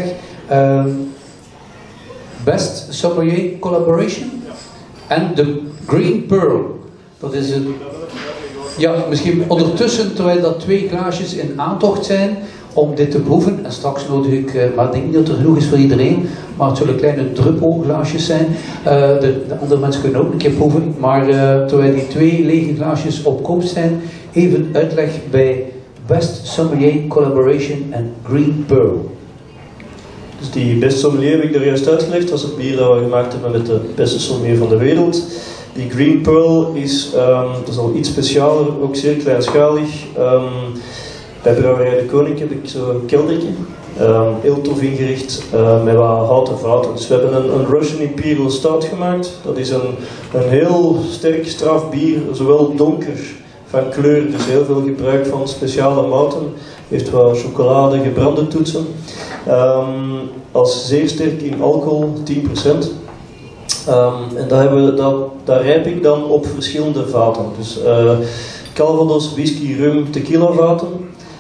Best Sommelier Collaboration en de Green Pearl. Dat is een... Ja, misschien ondertussen, terwijl dat 2 glaasjes in aantocht zijn, om dit te proeven. En straks nodig ik, maar ik denk niet dat er genoeg is voor iedereen, maar het zullen kleine druppelglaasjes zijn. De andere mensen kunnen ook een keer proeven, maar terwijl die 2 lege glaasjes op koop zijn, even uitleg bij Best Sommelier Collaboration en Green Pearl. Dus die Best Sommelier heb ik er juist uitgelegd, dat is het bier dat we gemaakt hebben met de beste sommelier van de wereld. Die Green Pearl is, dat is al iets specialer, ook zeer kleinschalig. Bij Brouwerij de Koning heb ik zo'n keldertje, heel tof ingericht, met wat houten vaten. Dus we hebben een Russian Imperial Stout gemaakt. Dat is een heel sterk straf bier, zowel donker van kleur, dus heel veel gebruik van speciale mouten. Heeft wat chocolade, gebrande toetsen. Als zeer sterk in alcohol, 10%. En dat rijp ik dan op verschillende vaten. Dus Calvados, whisky, rum, tequila vaten.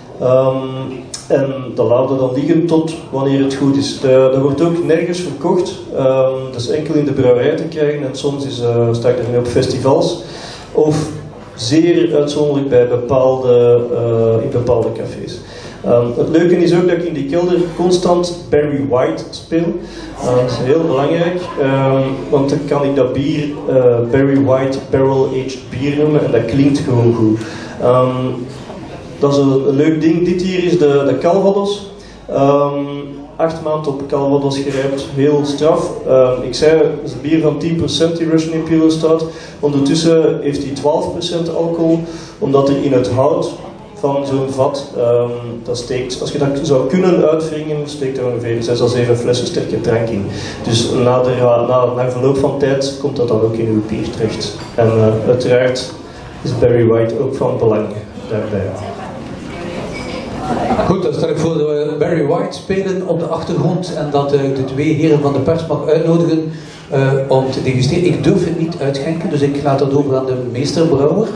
En dat laten we dan liggen tot wanneer het goed is. Dat wordt ook nergens verkocht. Dat is enkel in de brouwerij te krijgen en soms sta ik ermee op festivals. Of zeer uitzonderlijk bij in bepaalde cafés. Het leuke is ook dat ik in die kelder constant Barry White speel. Dat is heel belangrijk, want dan kan ik dat bier Barry White Barrel Aged bier noemen en dat klinkt gewoon goed. Dat is een leuk ding. Dit hier is de Calvados. 8 maanden op Calvados gerijpt, heel straf. Ik zei, het is een bier van 10% die Russian Imperial Stout. Ondertussen heeft hij 12% alcohol, omdat er in het hout van zo'n vat, dat steekt, als je dat zou kunnen uitwringen, steekt er ongeveer 6 à 7 flessen sterke drank in. Dus na verloop van tijd komt dat dan ook in uw bier terecht. En uiteraard is Barry White ook van belang daarbij. Goed, dan stel ik voor dat we Barry White spelen op de achtergrond en dat de 2 heren van de pers mag uitnodigen om te degusteren. Ik durf het niet uitschenken, dus ik laat dat over aan de meesterbrouwer.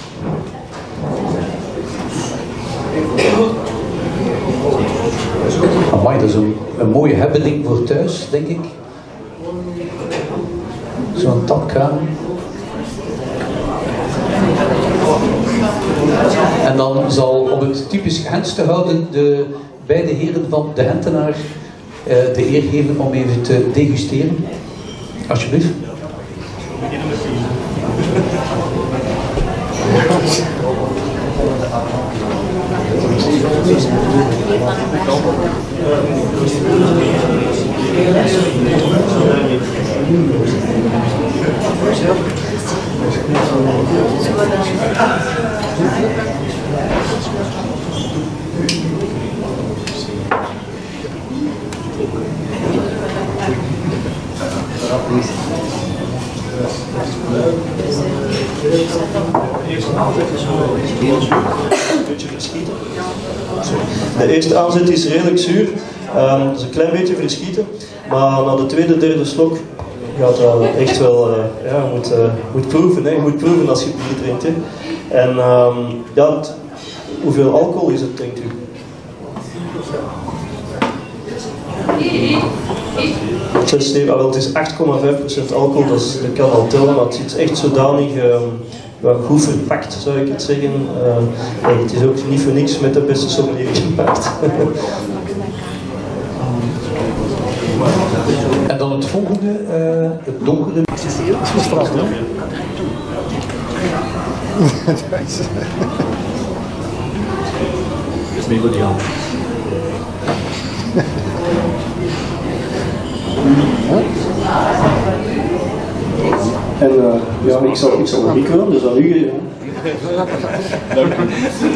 Amai, dat is een mooie happening voor thuis, denk ik. Zo'n tapkraan. En dan zal, om het typisch Gens te houden, de beide heren van de Gentenaar de eer geven om even te degusteren. Alsjeblieft. De eerste aanzet is redelijk zuur, dat is een klein beetje verschieten, maar na de tweede, derde slok gaat dat echt wel, ja, je moet proeven, hè. Je moet proeven als je bier drinkt. Hè. En ja, hoeveel alcohol is het, denkt u? Het is 8,5% alcohol, dat kan al tellen, maar het is echt zodanig goed verpakt, zou ik het zeggen. Het is ook niet voor niks met de beste sommelier gemaakt. En dan het volgende, het donkere. Dat is straf, hè? Dat is melodiaal. En ja, ik zal nog niet komen, dus aan u. Dank u.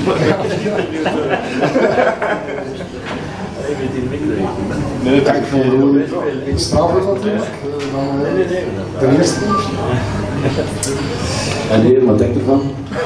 Nee, dank voor de straf natuurlijk. De eerste. En hier, wat denk je ervan?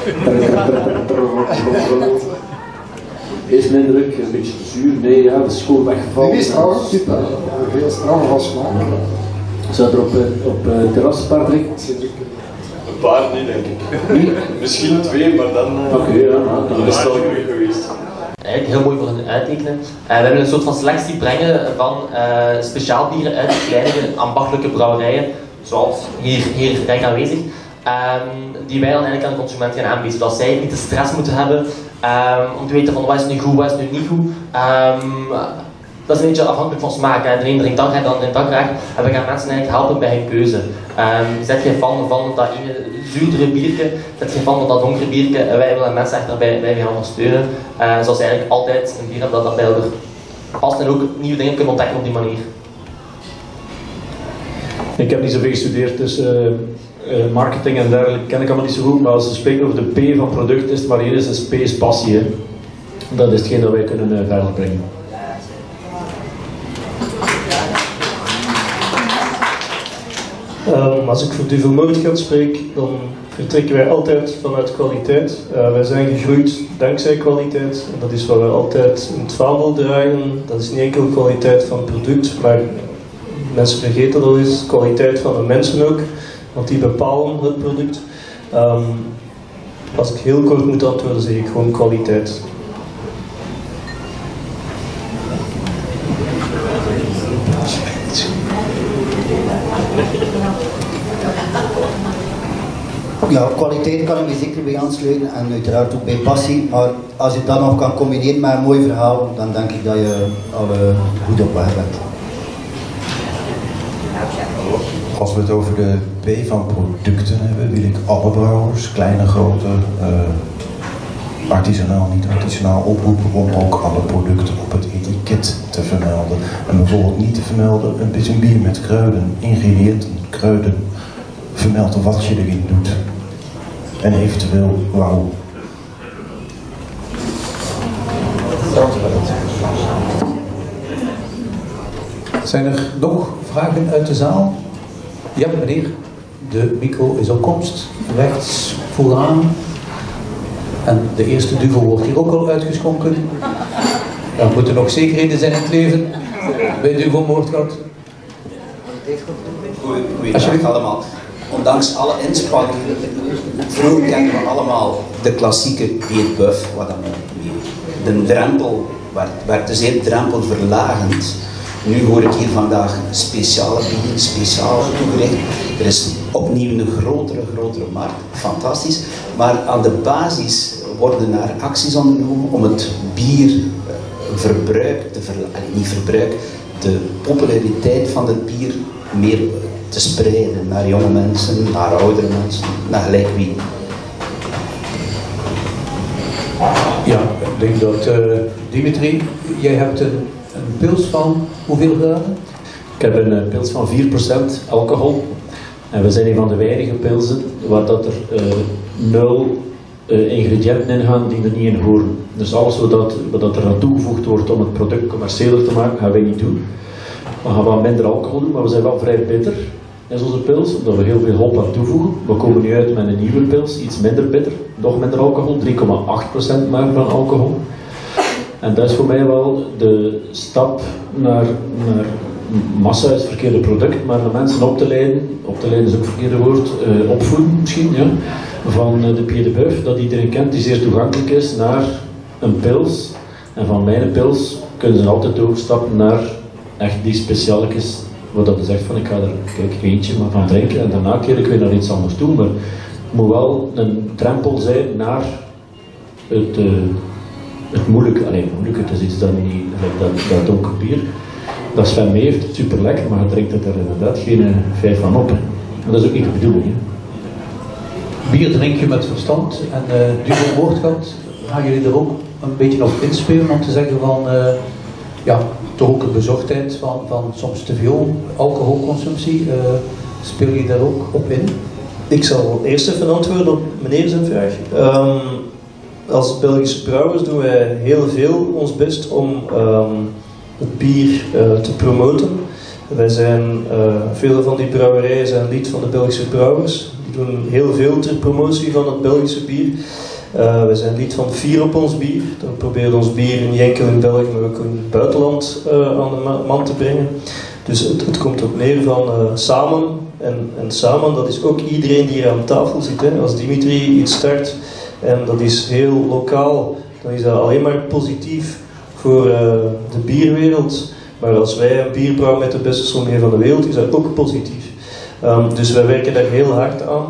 Eerst mijn indruk, een beetje zuur, nee, ja, dat is gewoon weggevallen. Die is trouwens super, veel straffer van smaak. Zou er op het terraspaard drinkt? Een paar niet, denk ik. Misschien 2, maar dan, Oké, ja, dan is het wel goed geweest. Eigenlijk heel mooi voor hen uittekenen. We hebben een soort van selectie brengen van speciaalbieren uit kleinere ambachtelijke brouwerijen, zoals hier rijk aanwezig, die wij dan eigenlijk aan de consument gaan aanbieden, zodat zij niet de stress moeten hebben om te weten van wat is nu goed, wat is nu niet goed. Dat is een beetje afhankelijk van smaak. De een drinkt dat graag, de ander drinkt dat graag. En we gaan mensen eigenlijk helpen bij hun keuze. Zet je van dat ene zuurdere biertje, zet je van dat donkere biertje. En wij willen mensen echt daarbij gaan ondersteunen. Zoals ze eigenlijk altijd een bier hebben dat bij elkaar past en ook nieuwe dingen kunnen ontdekken op die manier. Ik heb niet zoveel gestudeerd, dus marketing en dergelijke ken ik allemaal niet zo goed. Maar als we spreken over de P van product, is het maar één, is P is passie. Hè. Dat is hetgeen dat wij kunnen verder brengen. Als ik voor Duvel Noordgat spreek, dan vertrekken wij altijd vanuit kwaliteit. Wij zijn gegroeid dankzij kwaliteit. En dat is wat we altijd in het vaandel dragen. Dat is niet enkel kwaliteit van het product, maar mensen vergeten dat is kwaliteit van de mensen ook, want die bepalen het product. Als ik heel kort moet antwoorden, zeg ik gewoon kwaliteit. Ja, kwaliteit kan ik me zeker bij aansluiten en uiteraard ook bij passie, maar als je dat nog kan combineren met een mooi verhaal, dan denk ik dat je al goed op weg bent. Als we het over de P van producten hebben, wil ik alle brouwers, kleine, grote, artisanaal, niet artisanaal, oproepen om ook alle producten op het etiket te vermelden. En bijvoorbeeld niet te vermelden, het is een bier met kruiden, ingrediënten, kruiden, vermeld wat je erin doet. En eventueel waarom. Zijn er nog vragen uit de zaal? Ja, meneer. De micro is op komst. Rechts vooraan. En de eerste duvel wordt hier ook al uitgeschonken. Er moeten nog zekerheden zijn in het leven bij Duvel Noordgat. Goeiedag allemaal. Ondanks alle inspanningen, vroeger kenden we allemaal de klassieke bierbuff, wat dan de drempel werd dus zeer drempelverlagend. Nu hoor ik hier vandaag speciale bieren, speciaal toegericht. Er is opnieuw een grotere markt, fantastisch. Maar aan de basis worden er acties ondernomen om het bierverbruik, de populariteit van het bier meer te spreiden naar jonge mensen, naar oudere mensen, naar gelijk wie. Ja, ik denk dat Dimitri, jij hebt een pils van hoeveel graden? Ik heb een pils van 4% alcohol. En we zijn een van de weinige pilsen waar dat er 0 ingrediënten in gaan die er niet in horen. Dus alles wat er aan toegevoegd wordt om het product commerciëler te maken, gaan wij niet doen. We gaan wat minder alcohol doen, maar we zijn wel vrij bitter. is onze pils, omdat we heel veel hop aan toevoegen. We komen nu uit met een nieuwe pils, iets minder bitter, nog minder alcohol, 3,8% maar van alcohol. En dat is voor mij wel de stap naar massa is het verkeerde product, maar de mensen op te leiden is ook het verkeerde woord, opvoeden misschien, ja, van de Pied de Buif, dat iedereen kent, die zeer toegankelijk is naar een pils. En van mijn pils kunnen ze altijd overstappen naar echt die specialetjes, waar dat je zegt van ik ga er eentje maar van drinken en daarna keer ik weer naar iets anders toe. Maar het moet wel een drempel zijn naar het moeilijke. Moeilijk, het is iets dat niet, dat donker bier. Dat Sven mee heeft, super lekker, maar je drinkt het er inderdaad geen 5 van op. Hè. En dat is ook niet de bedoeling. Hè. Bier drink je met verstand en dubbel woordgat. Gaan jullie er ook een beetje op inspelen om te zeggen van, toch ook een bezorgdheid van soms te veel alcoholconsumptie. Speel je daar ook op in? Ik zal eerst even antwoorden op meneer zijn vraag. Als Belgische brouwers doen wij heel veel ons best om het bier te promoten. Wij zijn, vele van die brouwerijen zijn lid van de Belgische Brouwers. Die doen heel veel ter promotie van het Belgische bier. Wij zijn lid van Vier op ons bier. Dat probeert ons bier niet enkel in België, maar ook in het buitenland aan de man te brengen. Dus het komt ook neer van samen. En samen, dat is ook iedereen die hier aan tafel zit. Hè. Als Dimitri iets start en dat is heel lokaal, dan is dat alleen maar positief voor de bierwereld. Maar als wij een bier brouwen met de beste sommelier van de wereld, is dat ook positief. Dus wij werken daar heel hard aan.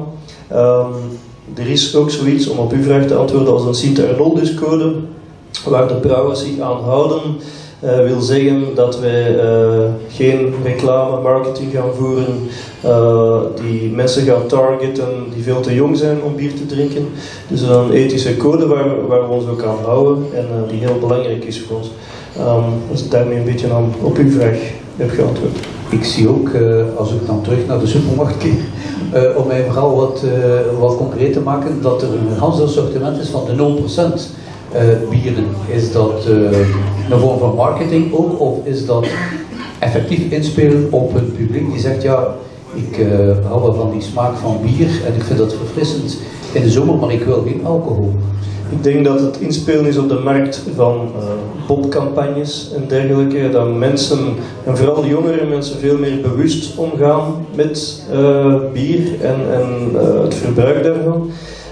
Er is ook zoiets, om op uw vraag te antwoorden, als een Sint-Arnoldus-code, waar de brouwers zich aan houden. Wil zeggen dat wij geen reclame, marketing gaan voeren, die mensen gaan targeten die veel te jong zijn om bier te drinken. Dus dat is een ethische code waar we ons ook aan houden en die heel belangrijk is voor ons. Als ik daarmee een beetje op uw vraag heb geantwoord. Ik zie ook, als ik dan terug naar de supermarkt keer, om mijn verhaal wat concreet te maken, dat er een heel assortiment is van de 0% bieren. Is dat een vorm van marketing ook, of is dat effectief inspelen op het publiek die zegt, ja, ik hou wel van die smaak van bier en ik vind dat verfrissend in de zomer, maar ik wil geen alcohol. Ik denk dat het inspelen is op de markt van popcampagnes en dergelijke, dat mensen, en vooral jongere mensen, veel meer bewust omgaan met bier en het verbruik daarvan.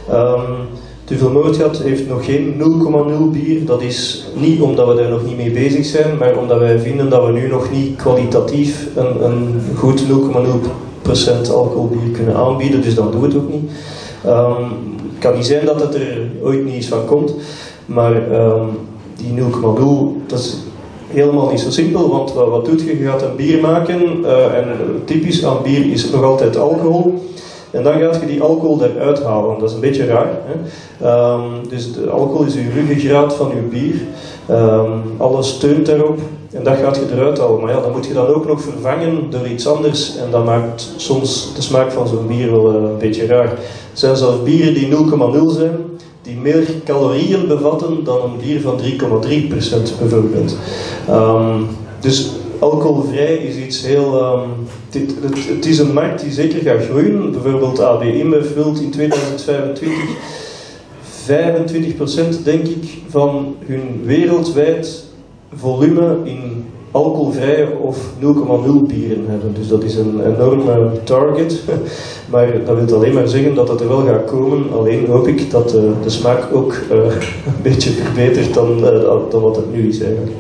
Duvel Moordgat heeft nog geen 0,0 bier. Dat is niet omdat we daar nog niet mee bezig zijn, maar omdat wij vinden dat we nu nog niet kwalitatief een goed 0,0% alcoholbier kunnen aanbieden, dus dan doen we het ook niet. Het kan niet zijn dat het er ooit niet eens van komt, maar die 0,0, dat is helemaal niet zo simpel, want wat doet je? Je gaat een bier maken en typisch aan bier is nog altijd alcohol. En dan gaat je die alcohol eruit halen. Dat is een beetje raar. Hè? Dus de alcohol is uw ruggengraat van uw bier. Alles steunt daarop. En dat gaat je eruit halen. Maar ja, dan moet je dat ook nog vervangen door iets anders. En dat maakt soms de smaak van zo'n bier wel een beetje raar. Er zijn zelfs bieren die 0,0 zijn, die meer calorieën bevatten dan een bier van 3,3% bijvoorbeeld. Dus alcoholvrij is iets heel... het is een markt die zeker gaat groeien. Bijvoorbeeld AB InBev wil in 2025 25% denk ik van hun wereldwijd volume in alcoholvrije of 0,0 bieren hebben. Dus dat is een enorme target. Maar dat wil alleen maar zeggen dat het er wel gaat komen. Alleen hoop ik dat de smaak ook een beetje verbetert dan wat het nu is eigenlijk.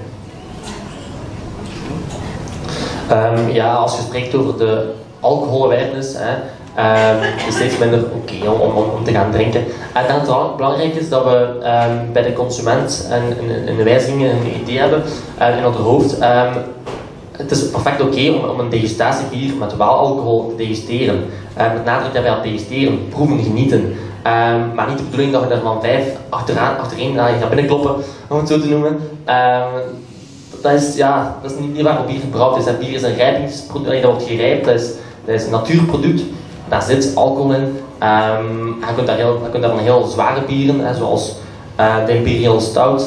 Ja, als je spreekt over de alcohol-awareness, is het steeds minder oké om te gaan drinken. En dat het belangrijk is dat we bij de consument een wijziging, een idee hebben in ons hoofd. Het is perfect oké om een degustatiebier met wel alcohol te degusteren. Met nadruk dat wij aan degusteren, proeven, genieten. Maar niet de bedoeling dat we er van 5 achtereen naar binnen kloppen, om het zo te noemen. Dat is niet waar bier gebrouwd is. Bier is een rijpingsproduct, dat wordt gerijpt, dat is een natuurproduct. Daar zit alcohol in. Je kunt daar van heel zware bieren, zoals de Imperial Stout,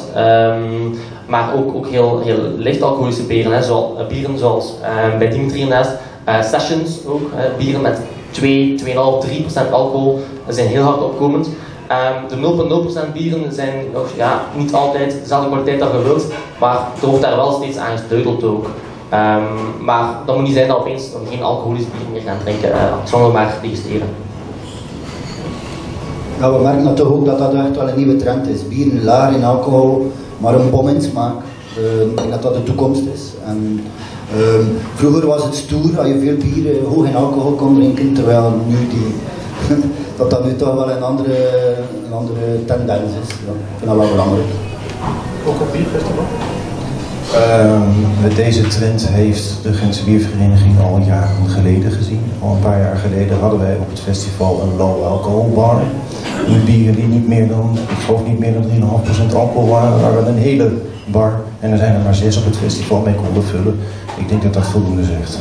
maar ook heel licht alcoholische bieren, bieren zoals bij Dimitri naast, Sessions ook, bieren met 2, 2,5, 3% alcohol zijn heel hard opkomend. De 0,0% bieren zijn nog niet altijd dezelfde kwaliteit als je wilt, maar er wordt daar wel steeds aan gesleuteld ook. Maar dat moet niet zijn dat we opeens geen alcoholisch bier meer gaan drinken, zonder maar registreren. Ja, we merken toch ook dat dat echt wel een nieuwe trend is. Bieren laag in alcohol, maar een bom in smaak. Ik denk dat dat de toekomst is. En, vroeger was het stoer dat je veel bier hoog in alcohol kon drinken, terwijl nu dat nu toch wel een andere tendens is. Ja, ik vind dat wel belangrijk. Ook op bierfestival? Deze trend heeft de Gentse Biervereniging al jaren geleden gezien. Al een paar jaar geleden hadden wij op het festival een low alcohol bar. Met bieren die niet meer dan 3,5% alcohol waren een hele bar. En er zijn er maar 6 op het festival mee konden vullen. Ik denk dat dat voldoende zegt.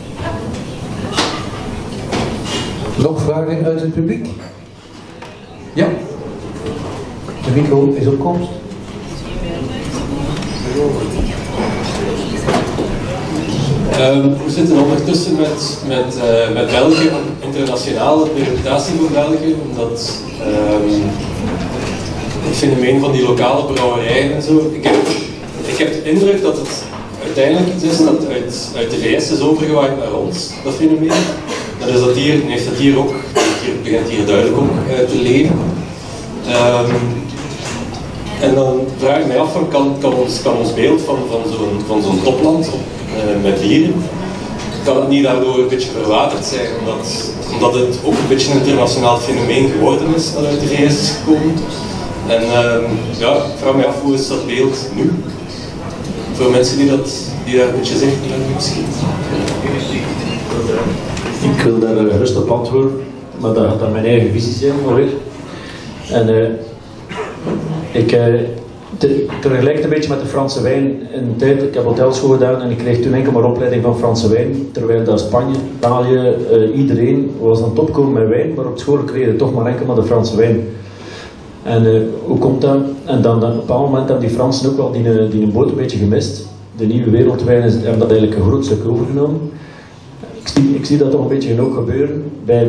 Nog vragen uit het publiek? Ja. De micro is op komst. We zitten ondertussen met België, internationale reputatie voor België, omdat het fenomeen van die lokale brouwerijen en zo. Ik heb de indruk dat het uiteindelijk iets is dat uit de VS is overgewaaid naar ons, dat fenomeen. En dus heeft dat hier ook, het begint hier duidelijk ook te leven. En dan vraag ik mij af, kan ons beeld van zo'n topland met bieren, kan het niet daardoor een beetje verwaterd zijn, omdat het ook een beetje een internationaal fenomeen geworden is dat uit de VS is gekomen. En ik vraag me af, hoe is dat beeld nu? Voor mensen die daar een beetje zicht in hebben misschien. Ik wil daar rustig op antwoorden, maar dat gaat dan mijn eigen visie zijn alweer. En ik vergelijk het een beetje met de Franse wijn. In de tijd, ik heb hotelschool gedaan en ik kreeg toen enkel maar opleiding van Franse wijn, terwijl dat Spanje, Italië, iedereen was aan het opkomen met wijn, maar op school kreeg je toch maar enkel maar de Franse wijn. En hoe komt dat? En dan op een bepaald moment hebben die Fransen ook wel die boot een beetje gemist. De nieuwe wereldwijnen hebben dat eigenlijk een groot stuk overgenomen. Ik zie dat toch een beetje ook gebeuren bij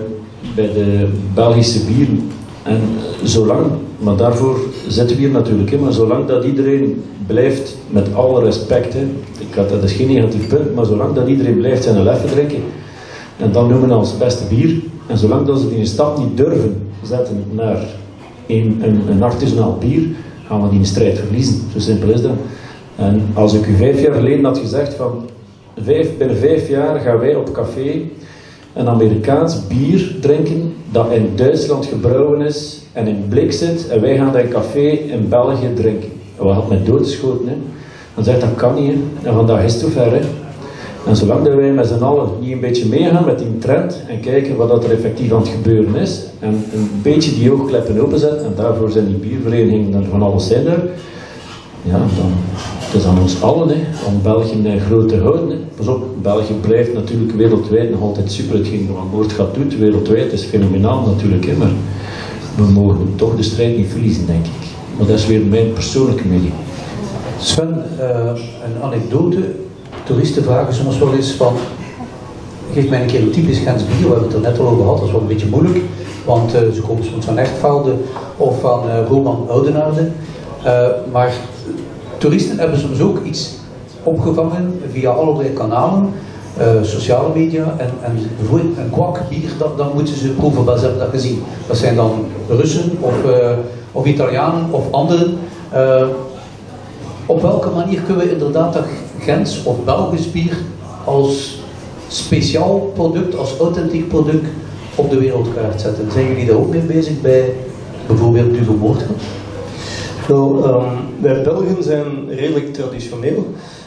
de Belgische bieren. En zolang, maar daarvoor zitten we hier natuurlijk in, maar zolang dat iedereen blijft, met alle respect, dat is geen negatief punt, maar zolang dat iedereen blijft zijn leffen drinken en dan noemen als beste bier, en zolang dat ze die stap niet durven zetten naar een artisanal bier, gaan we die strijd verliezen. Zo simpel is dat. En als ik u 5 jaar geleden had gezegd van binnen 5 jaar gaan wij op café een Amerikaans bier drinken dat in Duitsland gebrouwen is en in blik zit en wij gaan dat in café in België drinken. En wat had mij doodgeschoten, hè? Dan zegt dat kan niet, hè? En vandaag is het zover, hè? En zolang dat wij met z'n allen niet een beetje meegaan met die trend en kijken wat er effectief aan het gebeuren is en een beetje die oogkleppen openzetten, en daarvoor zijn die bierverenigingen en van alles zijn er, ja, dan het is aan ons allen om België groot te houden. Hè. Pas op, België blijft natuurlijk wereldwijd nog altijd super. Hetgeen wat Noord gaat doen wereldwijd is fenomenaal natuurlijk, hè, maar we mogen toch de strijd niet verliezen, denk ik. Maar dat is weer mijn persoonlijke mening. Sven, een anekdote. Toeristen vragen soms wel eens van, geef mij een keer een typisch Gens bier, we hebben het er net al over gehad, dat is wel een beetje moeilijk, want ze komen soms van Echtvelde of van Roman Oudenaarde. Maar toeristen hebben soms ook iets opgevangen via allerlei kanalen, sociale media en bijvoorbeeld een kwakbier, dat moeten ze proeven, wat ze hebben dat gezien. Dat zijn dan Russen of Italianen of anderen. Op welke manier kunnen we inderdaad dat Gens of Belgisch bier als speciaal product, als authentiek product op de wereldkaart zetten? Zijn jullie daar ook mee bezig bij bijvoorbeeld Duvel Moordgat? Nou, wij Belgen zijn redelijk traditioneel.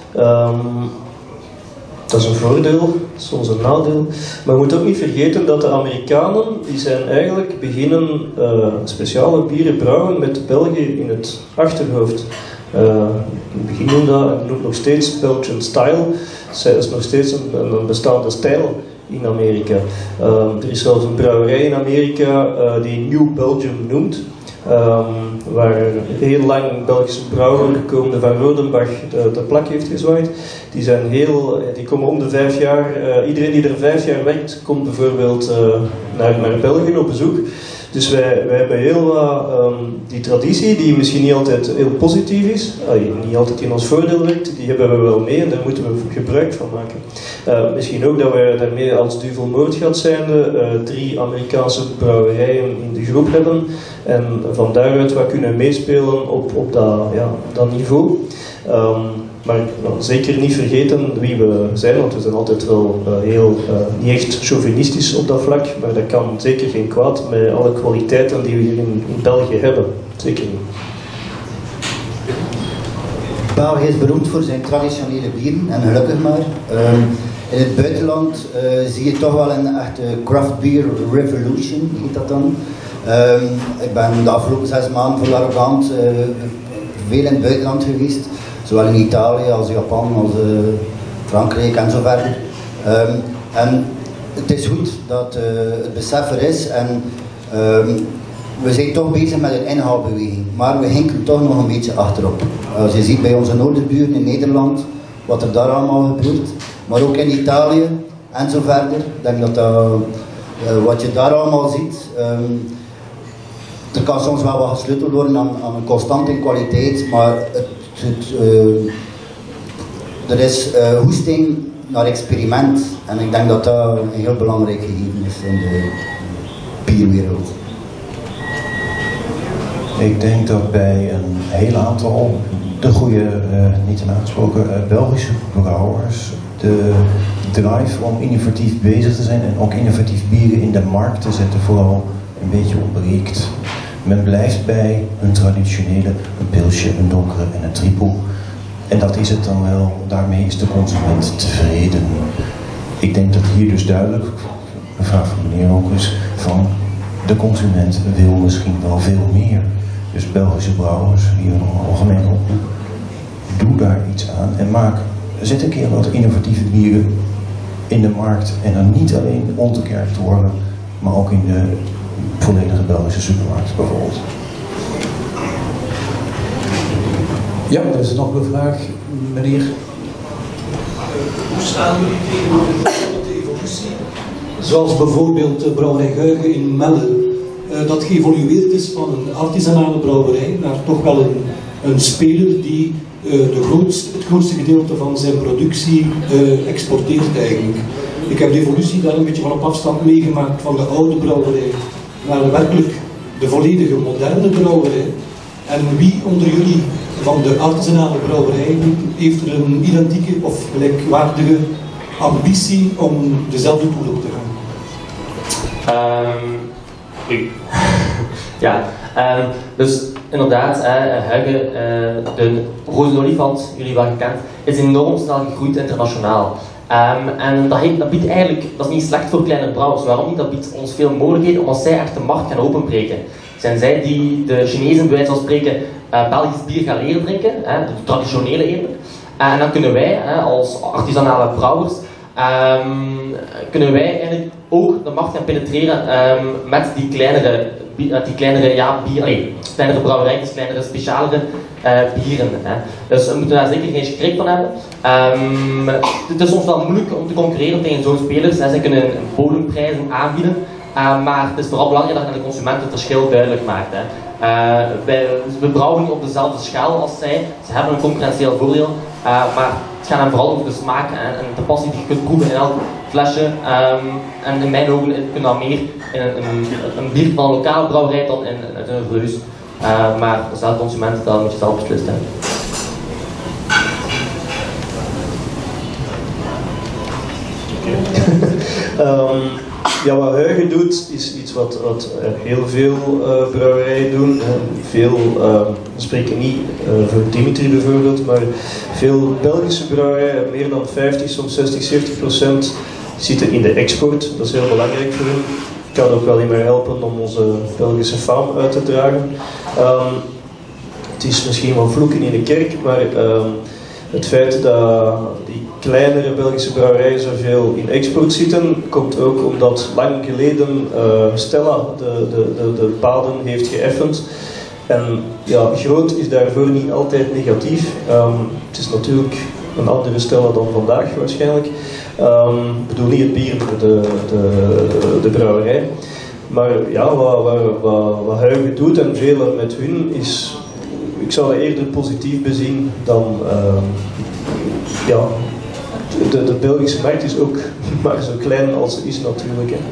Dat is een voordeel, dat is soms een nadeel. Maar je moet ook niet vergeten dat de Amerikanen, die zijn eigenlijk beginnen speciale bieren brouwen met België in het achterhoofd. In het begin doen dat en doen nog steeds Belgian style. Dat is nog steeds een bestaande stijl in Amerika. Er is zelfs een brouwerij in Amerika die New Belgium noemt. waar heel lang een Belgische brouwer, komende van Rodenbach, de plak heeft gezwaaid. Die komen om de 5 jaar, iedereen die er 5 jaar werkt, komt bijvoorbeeld naar België op bezoek. Dus wij hebben heel wat die traditie, die misschien niet altijd heel positief is, niet altijd in ons voordeel werkt, die hebben we wel mee en daar moeten we gebruik van maken. Misschien ook dat wij daarmee als Duvel Moordgat zijnde 3 Amerikaanse brouwerijen in de groep hebben en van daaruit wat kunnen meespelen op dat niveau. Maar zeker niet vergeten wie we zijn, want we zijn altijd wel niet echt chauvinistisch op dat vlak, maar dat kan zeker geen kwaad met alle kwaliteiten die we hier in België hebben. Zeker niet. België is beroemd voor zijn traditionele bieren, en gelukkig maar. In het buitenland zie je toch wel een echte craft beer revolution, heet dat dan. Ik ben de afgelopen 6 maanden voor L'Arrogante veel in het buitenland geweest. Zowel in Italië als Japan, als Frankrijk en zo verder. En het is goed dat het besef er is en we zijn toch bezig met een inhaalbeweging, maar we hinken toch nog een beetje achterop. Als je ziet bij onze noorderburen in Nederland, wat er daar allemaal gebeurt, maar ook in Italië en zo verder. Ik denk dat wat je daar allemaal ziet, er kan soms wel wat gesleuteld worden aan een constante kwaliteit, maar er is hoesting naar experiment en ik denk dat dat een heel belangrijk gegeven is in de bierwereld. Ik denk dat bij een heel aantal, de goede, niet te aangesproken, Belgische brouwers, de drive om innovatief bezig te zijn en ook innovatief bieren in de markt te zetten vooral een beetje ontbreekt. Men blijft bij een traditionele, een pilsje, een donkere en een triple. En dat is het dan wel, daarmee is de consument tevreden. Ik denk dat hier dus duidelijk, een vraag van meneer ook is, van de consument wil misschien wel veel meer. Dus Belgische brouwers, hier nog algemeen op, doe daar iets aan en zet een keer wat innovatieve bieren in de markt. En dan niet alleen om te Kerktoren, maar ook in de volledige Belgische supermarkt bijvoorbeeld. Ja, er is nog een vraag, meneer. Hoe staan jullie tegenover de evolutie? Zoals bijvoorbeeld Brouwerij Guygen in Melle, dat geëvolueerd is van een artisanale brouwerij naar toch wel een speler die het grootste gedeelte van zijn productie exporteert eigenlijk. Ik heb de evolutie daar een beetje van op afstand meegemaakt van de oude brouwerij naar werkelijk de volledige moderne brouwerij. En wie onder jullie van de artisanale brouwerij heeft er een identieke of gelijkwaardige ambitie om dezelfde toer op te gaan? Dus inderdaad, Hugge, de Roze Olifant, jullie wel gekend, is enorm snel gegroeid internationaal. En dat biedt eigenlijk, dat is niet slecht voor kleine brouwers. Waarom niet? Dat biedt ons veel mogelijkheden omdat zij echt de markt gaan openbreken. Zijn zij die de Chinezen bij wijze van spreken Belgisch bier gaan leren drinken, de traditionele ene. En dan kunnen wij als artisanale brouwers kunnen wij eigenlijk ook de markt gaan penetreren met die kleinere brouwerijtjes, kleinere specialere bieren. Dus we moeten daar zeker geen schrik van hebben. Het is soms wel moeilijk om te concurreren tegen zo'n spelers. Zij kunnen podiumprijzen aanbieden, maar het is vooral belangrijk dat je de consument het verschil duidelijk maakt. We brouwen niet op dezelfde schaal als zij. Ze hebben een concurrentieel voordeel, maar het gaat hem vooral over de smaak en de passie die je kunt proeven in elk flesje. En in mijn ogen kun je dat meer in een bier van een lokale brouwerij dan in een reus. Maar zelf consument, dat moet je zelf beslist hebben. Ja, wat Hugge doet, is iets wat heel veel brouwerijen doen. We spreken niet voor Dimitri bijvoorbeeld, maar veel Belgische brouwerijen, meer dan 50, soms 60-70% zitten in de export. Dat is heel belangrijk voor hen. Kan ook wel immer helpen om onze Belgische faam uit te dragen. Het is misschien wel vloeken in de kerk, maar Het feit dat die kleinere Belgische brouwerijen zoveel in export zitten, komt ook omdat lang geleden Stella de paden heeft geëffend. En ja, groot is daarvoor niet altijd negatief. Het is natuurlijk een andere Stella dan vandaag waarschijnlijk. Ik bedoel niet het bier, maar de brouwerij. Maar ja, wat Huygen doet en velen met hun is, ik zou dat eerder positief bezien dan, ja, de Belgische markt is ook maar zo klein als ze is natuurlijk. Hè.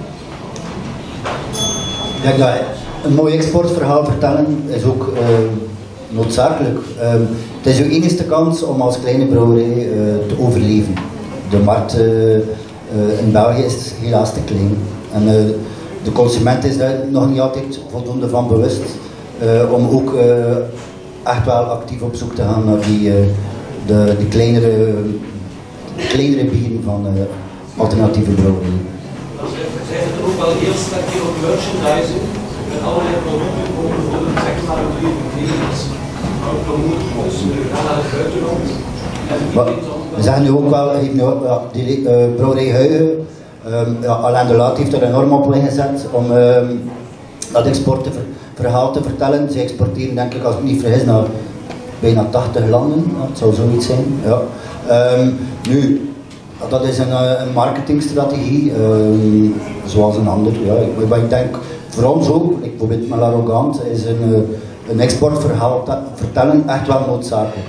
Ja, een mooi exportverhaal vertellen is ook noodzakelijk. Het is uw enige kans om als kleine brouwerij te overleven. De markt in België is helaas te klein. En de consument is daar nog niet altijd voldoende van bewust om ook echt wel actief op zoek te gaan naar die kleinere bieren van alternatieve brouwerijen. Zij zitten ook wel heel sterk hier op merchandising met allerlei producten komen bijvoorbeeld zeg maar een levensgevens, promoties, gaan naar het buitenland. We zeggen nu ook wel, die brouwerij Huygen, Alain de Laat heeft er enorm op ingezet om dat exportverhaal te vertellen. Ze exporteren denk ik, als ik me niet vergis, naar bijna 80 landen, het zou zoiets zijn. Ja. Nu, dat is een marketingstrategie, zoals een ander. Ja. Maar ik denk, voor ons ook, bijvoorbeeld met L'Arrogant, is een exportverhaal vertellen echt wel noodzakelijk.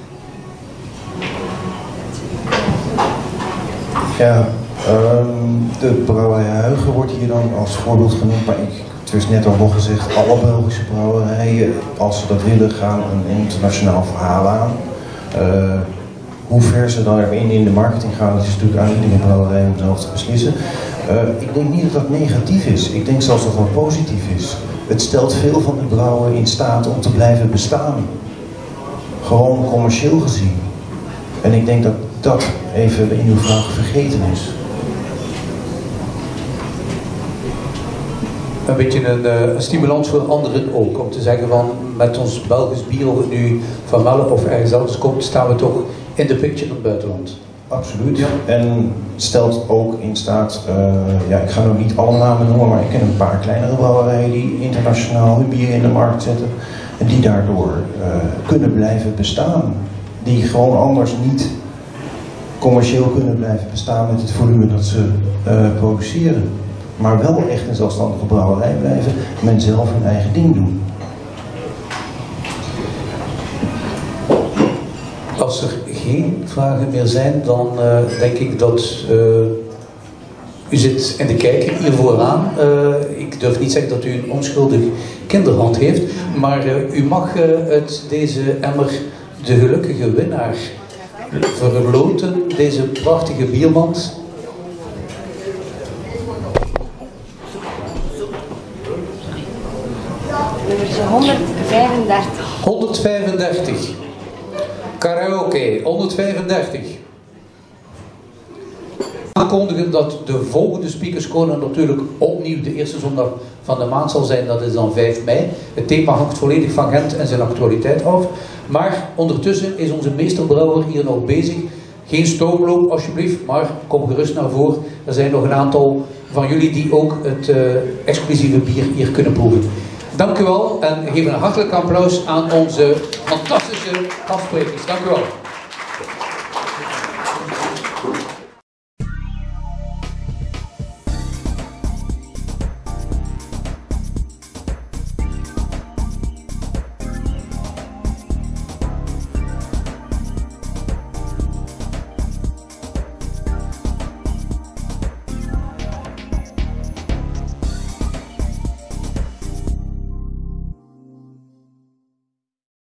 Ja, de brouwerij Huygen wordt hier dan als voorbeeld genoemd, maar het is net al nog gezegd, alle Belgische brouwerijen, als ze dat willen, gaan een internationaal verhaal aan. Hoe ver ze dan erin in de marketing gaan, dat is natuurlijk aan iedere brouwerij om zelf te beslissen. Ik denk niet dat dat negatief is, ik denk zelfs dat dat positief is. Het stelt veel van de brouwer in staat om te blijven bestaan. Gewoon commercieel gezien. En ik denk dat dat even in uw vraag vergeten is. Een beetje een stimulans voor anderen ook, om te zeggen van met ons Belgisch bier, of het nu van Melle of ergens anders komt, staan we toch in de picture in het buitenland. Absoluut. Ja. En stelt ook in staat, ja, ik ga nog niet alle namen noemen, maar ik ken een paar kleinere brouwerijen die internationaal hun bier in de markt zetten en die daardoor kunnen blijven bestaan. Die gewoon anders niet commercieel kunnen blijven bestaan met het volume dat ze produceren. Maar wel echt een zelfstandige brouwerij blijven, men zelf hun eigen ding doen. Als er geen vragen meer zijn, dan denk ik dat u zit in de kijker hier vooraan. Ik durf niet zeggen dat u een onschuldig kinderhand heeft, maar u mag uit deze emmer de gelukkige winnaar verloten, deze prachtige biermand. Nummer 135. 135. Karaoke, 135. Aankondigen dat de volgende Speakerscorner natuurlijk opnieuw de eerste zondag van de maand zal zijn, dat is dan 5 mei. Het thema hangt volledig van Gent en zijn actualiteit af. Maar ondertussen is onze meesterbrouwer hier nog bezig. Geen stoomloop alsjeblieft, maar kom gerust naar voren. Er zijn nog een aantal van jullie die ook het exclusieve bier hier kunnen proeven. Dank u wel en geef een hartelijk applaus aan onze fantastische gastsprekers. Dank u wel.